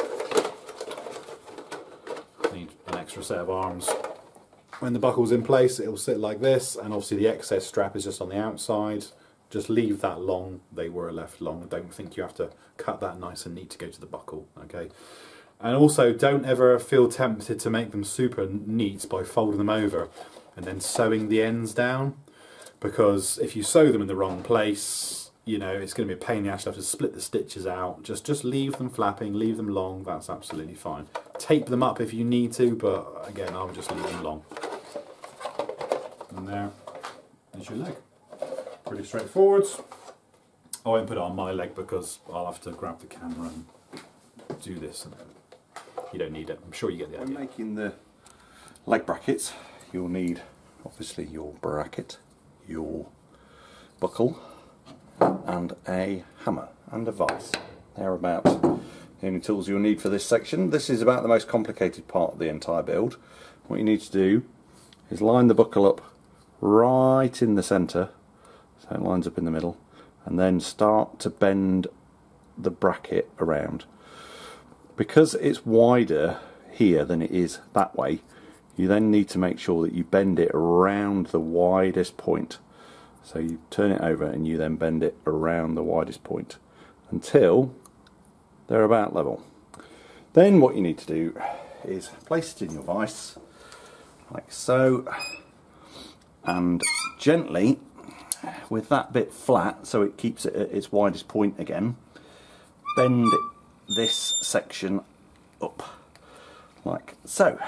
need an extra set of arms. When the buckle's in place, it will sit like this, and obviously the excess strap is just on the outside. Just leave that long. They were left long. I don't think you have to cut that nice and neat to go to the buckle, okay? And also, don't ever feel tempted to make them super neat by folding them over and then sewing the ends down, because if you sew them in the wrong place, you know, it's going to be a pain in the ass to have to split the stitches out. Just, just leave them flapping, leave them long, that's absolutely fine. Tape them up if you need to, but again, I'll just leave them long. And there is your leg. Pretty straightforward. I won't put it on my leg because I'll have to grab the camera and do this. And you don't need it. I'm sure you get the idea. When making the leg brackets, you'll need obviously your bracket, your buckle, and a hammer and a vise. They're about the only tools you'll need for this section. This is about the most complicated part of the entire build. What you need to do is line the buckle up right in the centre, so it lines up in the middle, and then start to bend the bracket around. Because it's wider here than it is that way, you then need to make sure that you bend it around the widest point. So you turn it over and you then bend it around the widest point until they're about level. Then what you need to do is place it in your vise like so, and gently, with that bit flat so it keeps it at its widest point again, bend this section up like so.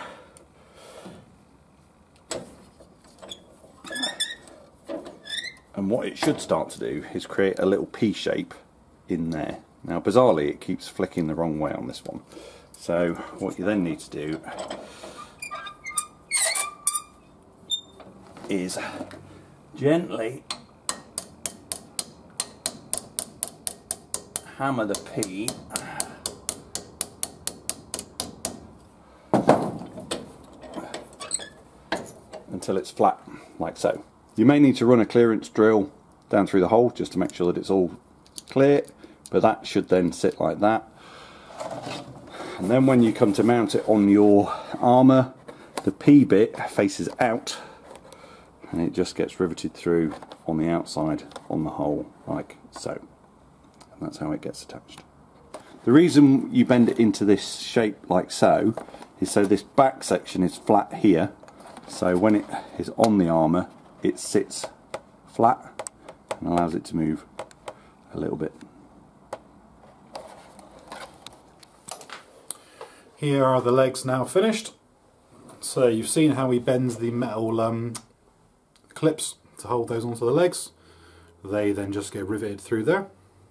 And what it should start to do is create a little P shape in there. Now bizarrely it keeps flicking the wrong way on this one. So what you then need to do is gently hammer the P until it's flat, like so. You may need to run a clearance drill down through the hole just to make sure that it's all clear, but that should then sit like that. And then when you come to mount it on your armour, the P bit faces out and it just gets riveted through on the outside on the hole like so. And that's how it gets attached. The reason you bend it into this shape like so is so this back section is flat here, so when it is on the armour it sits flat and allows it to move a little bit. Here are the legs now finished. So you've seen how he bends the metal um, clips to hold those onto the legs. They then just get riveted through there.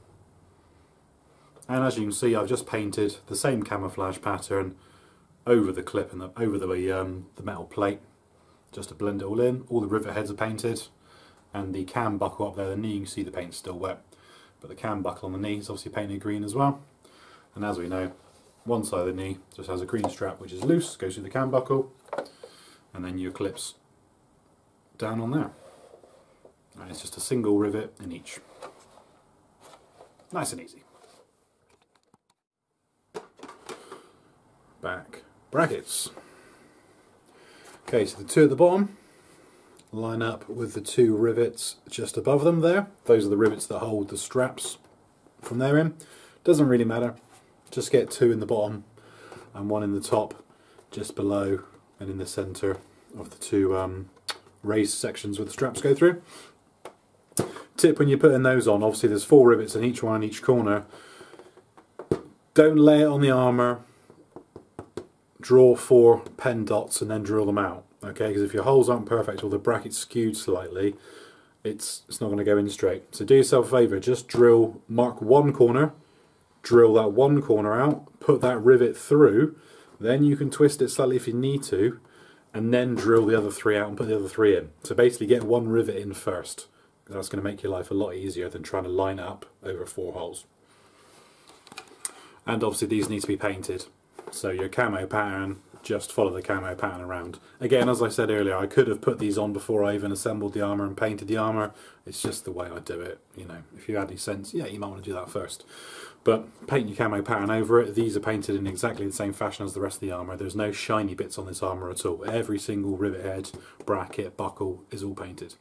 And as you can see, I've just painted the same camouflage pattern over the clip and the, over the, um, the metal plate, just to blend it all in. All the rivet heads are painted, and the cam buckle up there, the knee, you can see the paint's still wet, but the cam buckle on the knee is obviously painted green as well. And as we know, one side of the knee just has a green strap which is loose, goes through the cam buckle, and then your clips down on there. And it's just a single rivet in each. Nice and easy. Back brackets. Okay, so the two at the bottom line up with the two rivets just above them there. Those are the rivets that hold the straps from there in. Doesn't really matter. Just get two in the bottom and one in the top, just below and in the centre of the two um, raised sections where the straps go through. Tip when you're putting those on, obviously there's four rivets in each one in each corner. Don't lay it on the armour. Draw four pen dots and then drill them out. Okay, because if your holes aren't perfect or the bracket's skewed slightly, it's it's not going to go in straight. So do yourself a favour, just drill, mark one corner, drill that one corner out, put that rivet through, then you can twist it slightly if you need to, and then drill the other three out and put the other three in. So basically get one rivet in first. That's going to make your life a lot easier than trying to line it up over four holes. And obviously these need to be painted. So your camo pattern, just follow the camo pattern around. Again, as I said earlier, I could have put these on before I even assembled the armour and painted the armour. It's just the way I do it. You know, if you had any sense, yeah, you might want to do that first. But paint your camo pattern over it. These are painted in exactly the same fashion as the rest of the armour. There's no shiny bits on this armour at all. Every single rivet head, bracket, buckle is all painted.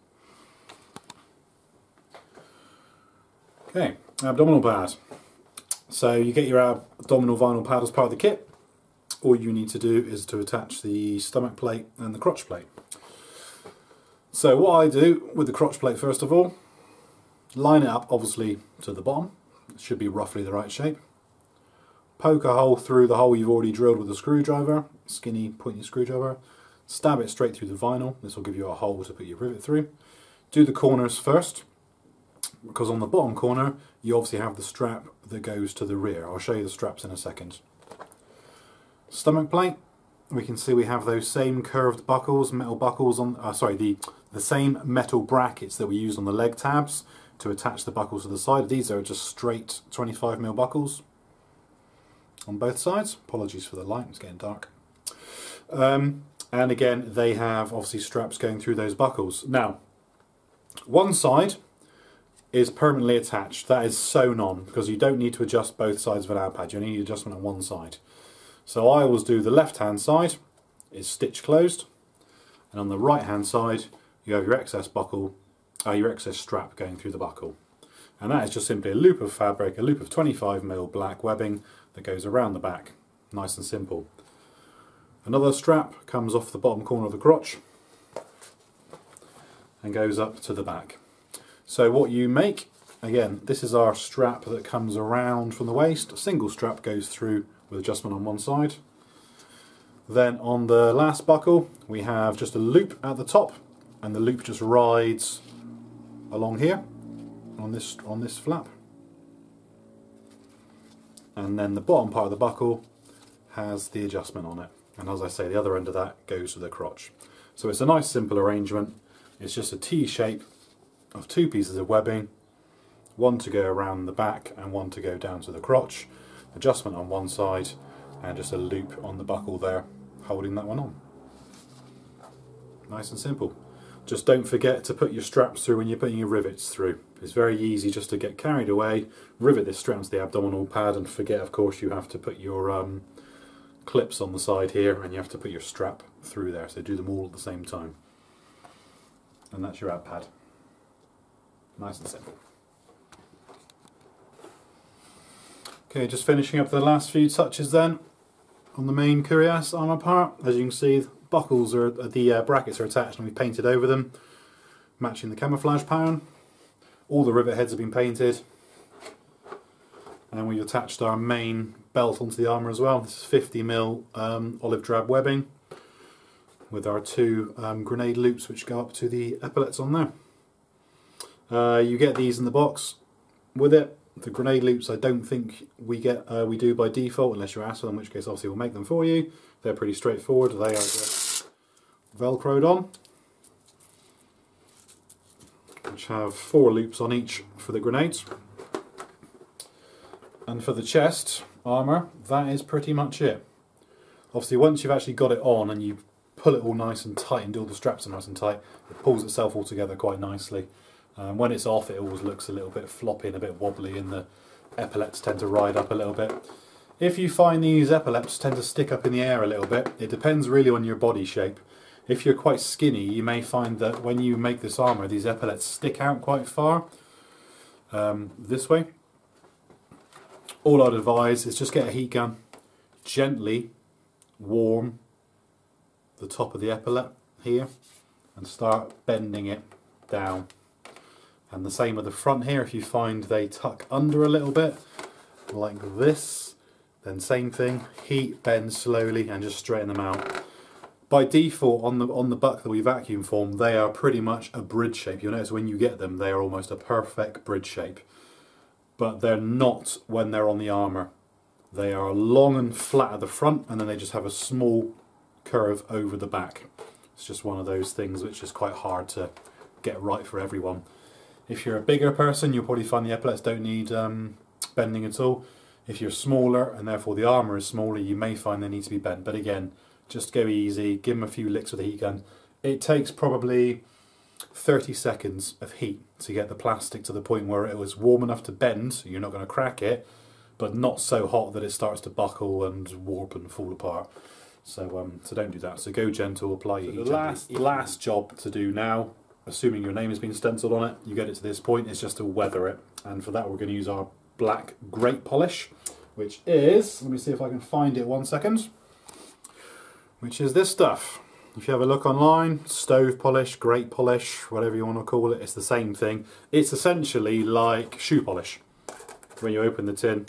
Okay, abdominal pad. So you get your abdominal vinyl pad as part of the kit. All you need to do is to attach the stomach plate and the crotch plate. So what I do with the crotch plate, first of all, line it up obviously to the bottom. It should be roughly the right shape. Poke a hole through the hole you've already drilled with a screwdriver, skinny pointy screwdriver. Stab it straight through the vinyl. This will give you a hole to put your rivet through. Do the corners first, because on the bottom corner you obviously have the strap that goes to the rear. I'll show you the straps in a second. Stomach plate, we can see we have those same curved buckles, metal buckles on, uh, sorry, the, the same metal brackets that we use on the leg tabs to attach the buckles to the side. These are just straight twenty-five mil buckles on both sides. Apologies for the light, it's getting dark. Um, and again, they have obviously straps going through those buckles. Now, one side is permanently attached. That is sewn on because you don't need to adjust both sides of an ab pad. You only need adjustment on one side. So I always do the left hand side is stitch closed, and on the right hand side you have your excess buckle, uh, your excess strap going through the buckle. And that is just simply a loop of fabric, a loop of twenty-five mil black webbing that goes around the back. Nice and simple. Another strap comes off the bottom corner of the crotch and goes up to the back. So what you make, again, this is our strap that comes around from the waist. A single strap goes through with adjustment on one side. Then on the last buckle we have just a loop at the top, and the loop just rides along here on this on this flap. And then the bottom part of the buckle has the adjustment on it. And as I say, the other end of that goes to the crotch. So it's a nice simple arrangement. It's just a T shape of two pieces of webbing, one to go around the back and one to go down to the crotch. Adjustment on one side and just a loop on the buckle there holding that one on. Nice and simple. Just don't forget to put your straps through when you're putting your rivets through. It's very easy just to get carried away, rivet this straight onto the abdominal pad and forget, of course, you have to put your um, clips on the side here and you have to put your strap through there. So do them all at the same time. And that's your ab pad. Nice and simple. Okay, just finishing up the last few touches then on the main cuirass armour part. As you can see, the buckles are the uh, brackets are attached and we've painted over them, matching the camouflage pattern. All the rivet heads have been painted. And we've attached our main belt onto the armour as well. This is fifty mil um, olive drab webbing with our two um, grenade loops which go up to the epaulets on there. Uh, you get these in the box with it. The grenade loops I don't think we get uh, we do by default unless you're asked for them, in which case obviously we'll make them for you. They're pretty straightforward. They are just velcroed on, which have four loops on each for the grenades. And for the chest armour, that is pretty much it. Obviously once you've actually got it on and you pull it all nice and tight and do all the straps are nice and tight, it pulls itself all together quite nicely. Um, when it's off, it always looks a little bit floppy and a bit wobbly, and the epaulets tend to ride up a little bit. If you find these epaulets tend to stick up in the air a little bit, it depends really on your body shape. If you're quite skinny, you may find that when you make this armour, these epaulets stick out quite far um, this way. All I'd advise is just get a heat gun, gently warm the top of the epaulet here, and start bending it down. And the same with the front here. If you find they tuck under a little bit, like this, then same thing, heat, bend slowly and just straighten them out. By default on the on the buck that we vacuum form, they are pretty much a bridge shape. You'll notice when you get them, they are almost a perfect bridge shape. But they're not when they're on the armour. They are long and flat at the front, and then they just have a small curve over the back. It's just one of those things which is quite hard to get right for everyone. If you're a bigger person, you'll probably find the epaulets don't need um, bending at all. If you're smaller, and therefore the armour is smaller, you may find they need to be bent. But again, just go easy, give them a few licks with a heat gun. It takes probably thirty seconds of heat to get the plastic to the point where it was warm enough to bend, so you're not going to crack it, but not so hot that it starts to buckle and warp and fall apart. So um, so don't do that. So go gentle, apply your heat. The last, last job to do now, assuming your name has been stenciled on it, you get it to this point, is just to weather it. And for that we're going to use our black grape polish, which is, let me see if I can find it one second, which is this stuff. If you have a look online, stove polish, grape polish, whatever you want to call it, it's the same thing. It's essentially like shoe polish. When you open the tin,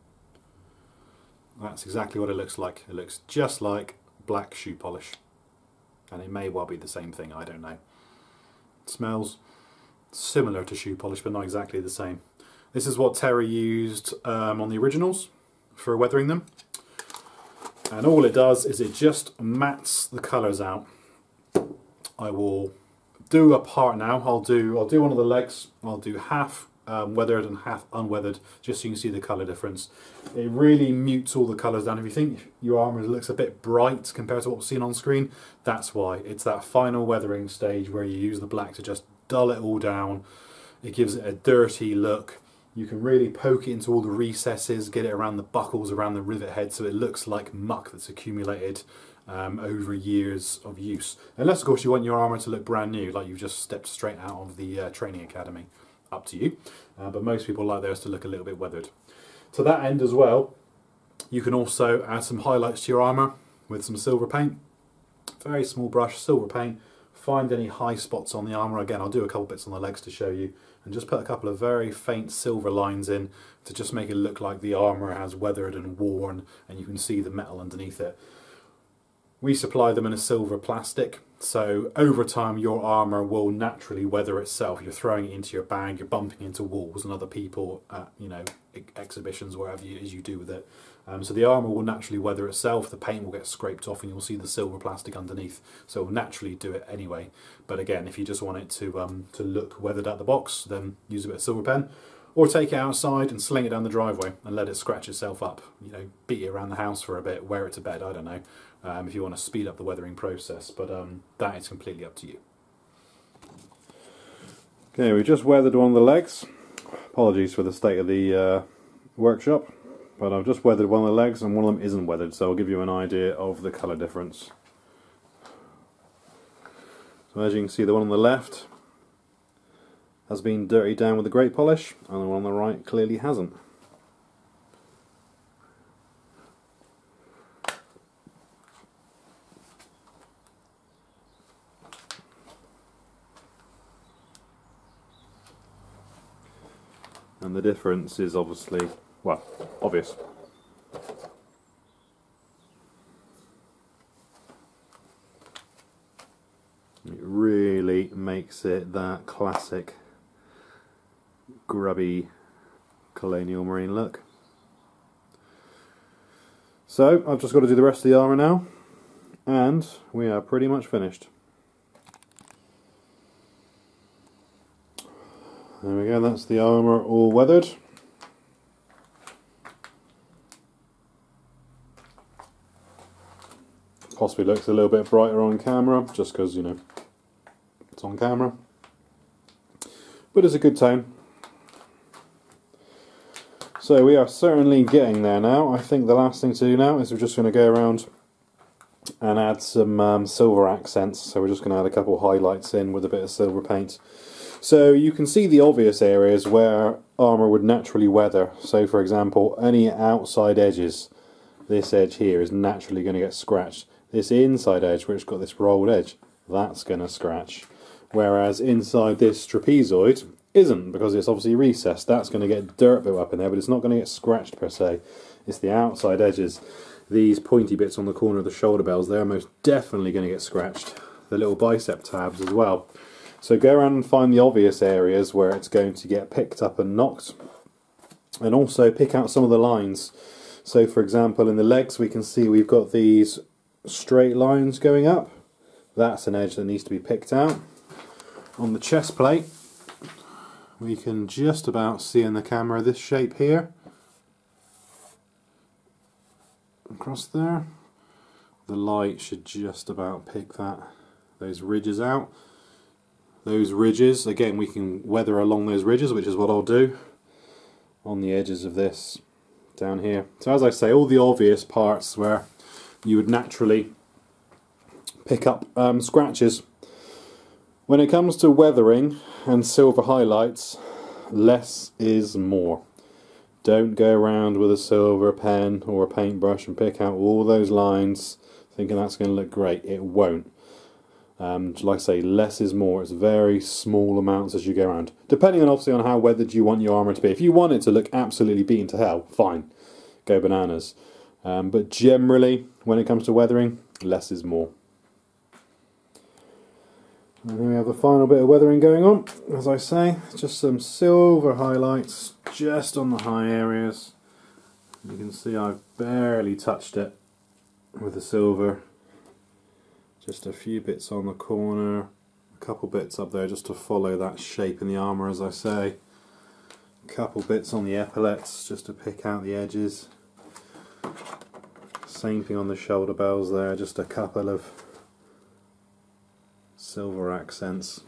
that's exactly what it looks like. It looks just like black shoe polish. And it may well be the same thing, I don't know. It smells similar to shoe polish, but not exactly the same. This is what Terry used um, on the originals for weathering them. And all it does is it just mats the colours out. I will do a part now. I'll do I'll do one of the legs. I'll do half um, weathered and half unweathered, just so you can see the colour difference. It really mutes all the colours down. If you think your armour looks a bit bright compared to what we've seen on screen, that's why. It's that final weathering stage where you use the black to just dull it all down. It gives it a dirty look. You can really poke it into all the recesses, get it around the buckles, around the rivet head, so it looks like muck that's accumulated um, over years of use. Unless, of course, you want your armour to look brand new, like you've just stepped straight out of the uh, training academy. Up to you. Uh, but most people like theirs to look a little bit weathered. To that end as well, you can also add some highlights to your armour with some silver paint. Very small brush, silver paint. Find any high spots on the armour. Again, I'll do a couple bits on the legs to show you. And just put a couple of very faint silver lines in to just make it look like the armour has weathered and worn, and you can see the metal underneath it. We supply them in a silver plastic, so over time your armour will naturally weather itself. You're throwing it into your bag, you're bumping into walls and other people at, you know, exhibitions, wherever you, as you do with it. Um, so the armour will naturally weather itself, the paint will get scraped off and you'll see the silver plastic underneath. So it will naturally do it anyway. But again, if you just want it to, um, to look weathered out the box, then use a bit of silver pen. Or take it outside and sling it down the driveway and let it scratch itself up. You know, beat it around the house for a bit, wear it to bed, I don't know, um, if you want to speed up the weathering process. But um, that is completely up to you. Okay, we just weathered one of the legs. Apologies for the state of the uh, workshop. But I've just weathered one of the legs and one of them isn't weathered, so I'll give you an idea of the colour difference. So as you can see, the one on the left has been dirtied down with the grape polish, and the one on the right clearly hasn't. And the difference is obviously well, obvious. It really makes it that classic grubby Colonial Marine look. So I've just got to do the rest of the armour now, and we are pretty much finished. There we go, that's the armour all weathered. Possibly looks a little bit brighter on camera, just because, you know, it's on camera. But it's a good tone. So we are certainly getting there now. I think the last thing to do now is we're just going to go around and add some um, silver accents. So we're just going to add a couple of highlights in with a bit of silver paint. So you can see the obvious areas where armour would naturally weather. So for example, any outside edges, this edge here is naturally going to get scratched. This inside edge, which has got this rolled edge, that's going to scratch. Whereas inside this trapezoid isn't, because it's obviously recessed. That's going to get dirt built up in there, but it's not going to get scratched per se. It's the outside edges. These pointy bits on the corner of the shoulder bells, they're most definitely going to get scratched. The little bicep tabs as well. So go around and find the obvious areas where it's going to get picked up and knocked. And also pick out some of the lines. So for example, in the legs we can see we've got these straight lines going up. That's an edge that needs to be picked out. On the chest plate we can just about see in the camera this shape here. Across there. The light should just about pick that, those ridges out. Those ridges, again, we can weather along those ridges, which is what I'll do on the edges of this down here. So as I say, all the obvious parts where you would naturally pick up um, scratches. When it comes to weathering and silver highlights, less is more. Don't go around with a silver pen or a paintbrush and pick out all those lines thinking that's going to look great. It won't. Um, like I say, less is more. It's very small amounts as you go around. Depending on obviously on how weathered you want your armour to be. If you want it to look absolutely beaten to hell, fine. Go bananas. Um, but generally, when it comes to weathering, less is more. And here we have the final bit of weathering going on. As I say, just some silver highlights just on the high areas. You can see I've barely touched it with the silver. Just a few bits on the corner, a couple bits up there just to follow that shape in the armour, as I say. A couple bits on the epaulets just to pick out the edges. Same thing on the shoulder bells there, just a couple of silver accents.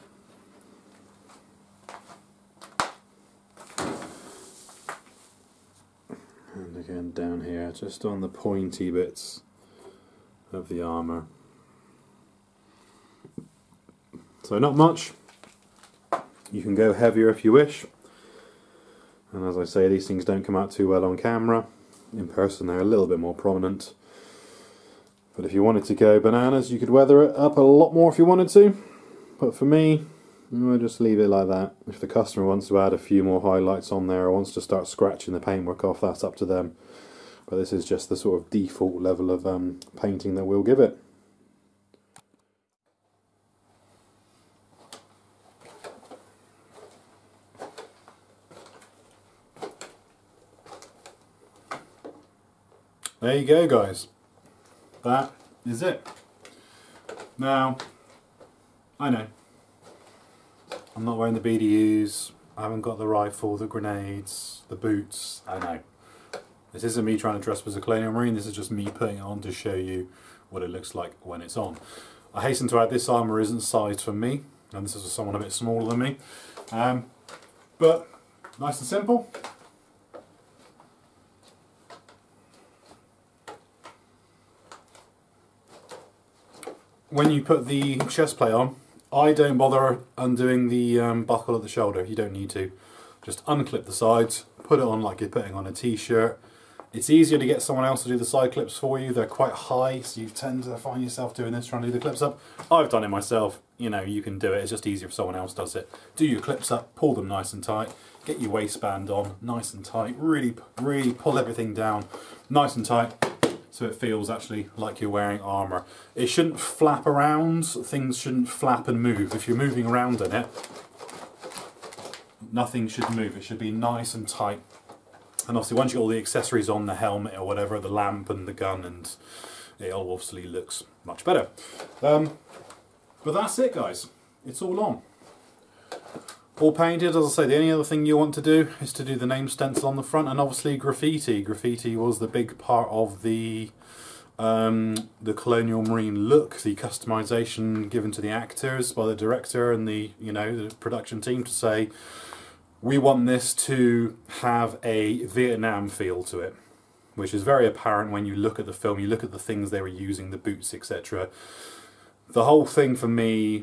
And again down here, just on the pointy bits of the armour. So not much. You can go heavier if you wish. And as I say, these things don't come out too well on camera. In person they're a little bit more prominent. But if you wanted to go bananas, you could weather it up a lot more if you wanted to. But for me, I'll just leave it like that. If the customer wants to add a few more highlights on there or wants to start scratching the paintwork off, that's up to them. But this is just the sort of default level of um, painting that we'll give it. There you go, guys. That is it. Now, I know, I'm not wearing the B D Us, I haven't got the rifle, the grenades, the boots, I know. This isn't me trying to dress up as a Colonial Marine, this is just me putting it on to show you what it looks like when it's on. I hasten to add, this armour isn't sized for me, and this is for someone a bit smaller than me. Um, but, nice and simple. When you put the chest plate on, I don't bother undoing the um, buckle at the shoulder. You don't need to. Just unclip the sides, put it on like you're putting on a t-shirt, It's easier to get someone else to do the side clips for you. They're quite high, so you tend to find yourself doing this, trying to do the clips up. I've done it myself. You know, you can do it. It's just easier if someone else does it. Do your clips up, pull them nice and tight, get your waistband on nice and tight, really, really pull everything down nice and tight so it feels actually like you're wearing armour. It shouldn't flap around. Things shouldn't flap and move. If you're moving around in it, nothing should move. It should be nice and tight. And obviously once you get all the accessories on, the helmet or whatever, the lamp and the gun, and it all obviously looks much better. Um, but that's it, guys. It's all on. All painted. As I say, the only other thing you want to do is to do the name stencil on the front, and obviously graffiti. Graffiti was the big part of the um, the Colonial Marine look, the customization given to the actors by the director and the, you know, the production team to say, we want this to have a Vietnam feel to it, which is very apparent when you look at the film, you look at the things they were using, the boots, et cetera. The whole thing for me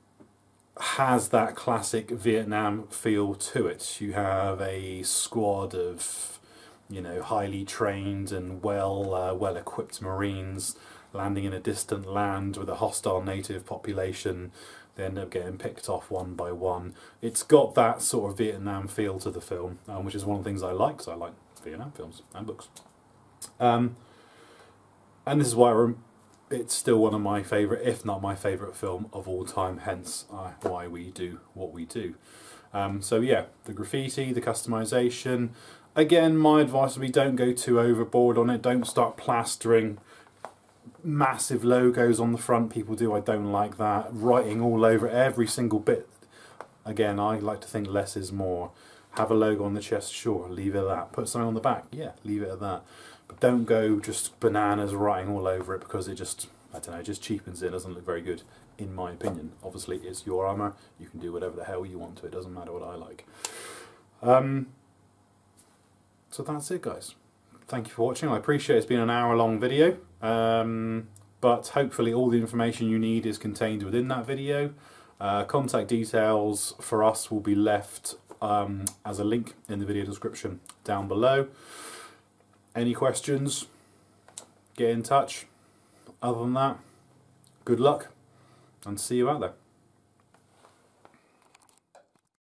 has that classic Vietnam feel to it. You have a squad of, you know, highly trained and well, uh, well-equipped Marines landing in a distant land with a hostile native population. They end up getting picked off one by one. It's got that sort of Vietnam feel to the film, um, which is one of the things I like, because I like Vietnam films and books. Um, and this is why I it's still one of my favourite, if not my favourite film of all time, hence uh, why we do what we do. Um, so yeah, the graffiti, the customization. Again, my advice would be don't go too overboard on it. Don't start plastering massive logos on the front. People do, I don't like that. Writing all over every single bit. Again, I like to think less is more. Have a logo on the chest, sure, leave it at that. Put something on the back, yeah, leave it at that. But don't go just bananas writing all over it, because it just, I don't know, it just cheapens it. It doesn't look very good, in my opinion. Obviously, it's your armour. You can do whatever the hell you want to it. Doesn't matter what I like. Um, so that's it, guys. Thank you for watching. I appreciate it's been an hour long video, um, but hopefully all the information you need is contained within that video. Uh, contact details for us will be left um, as a link in the video description down below. Any questions, get in touch. Other than that, good luck and see you out there.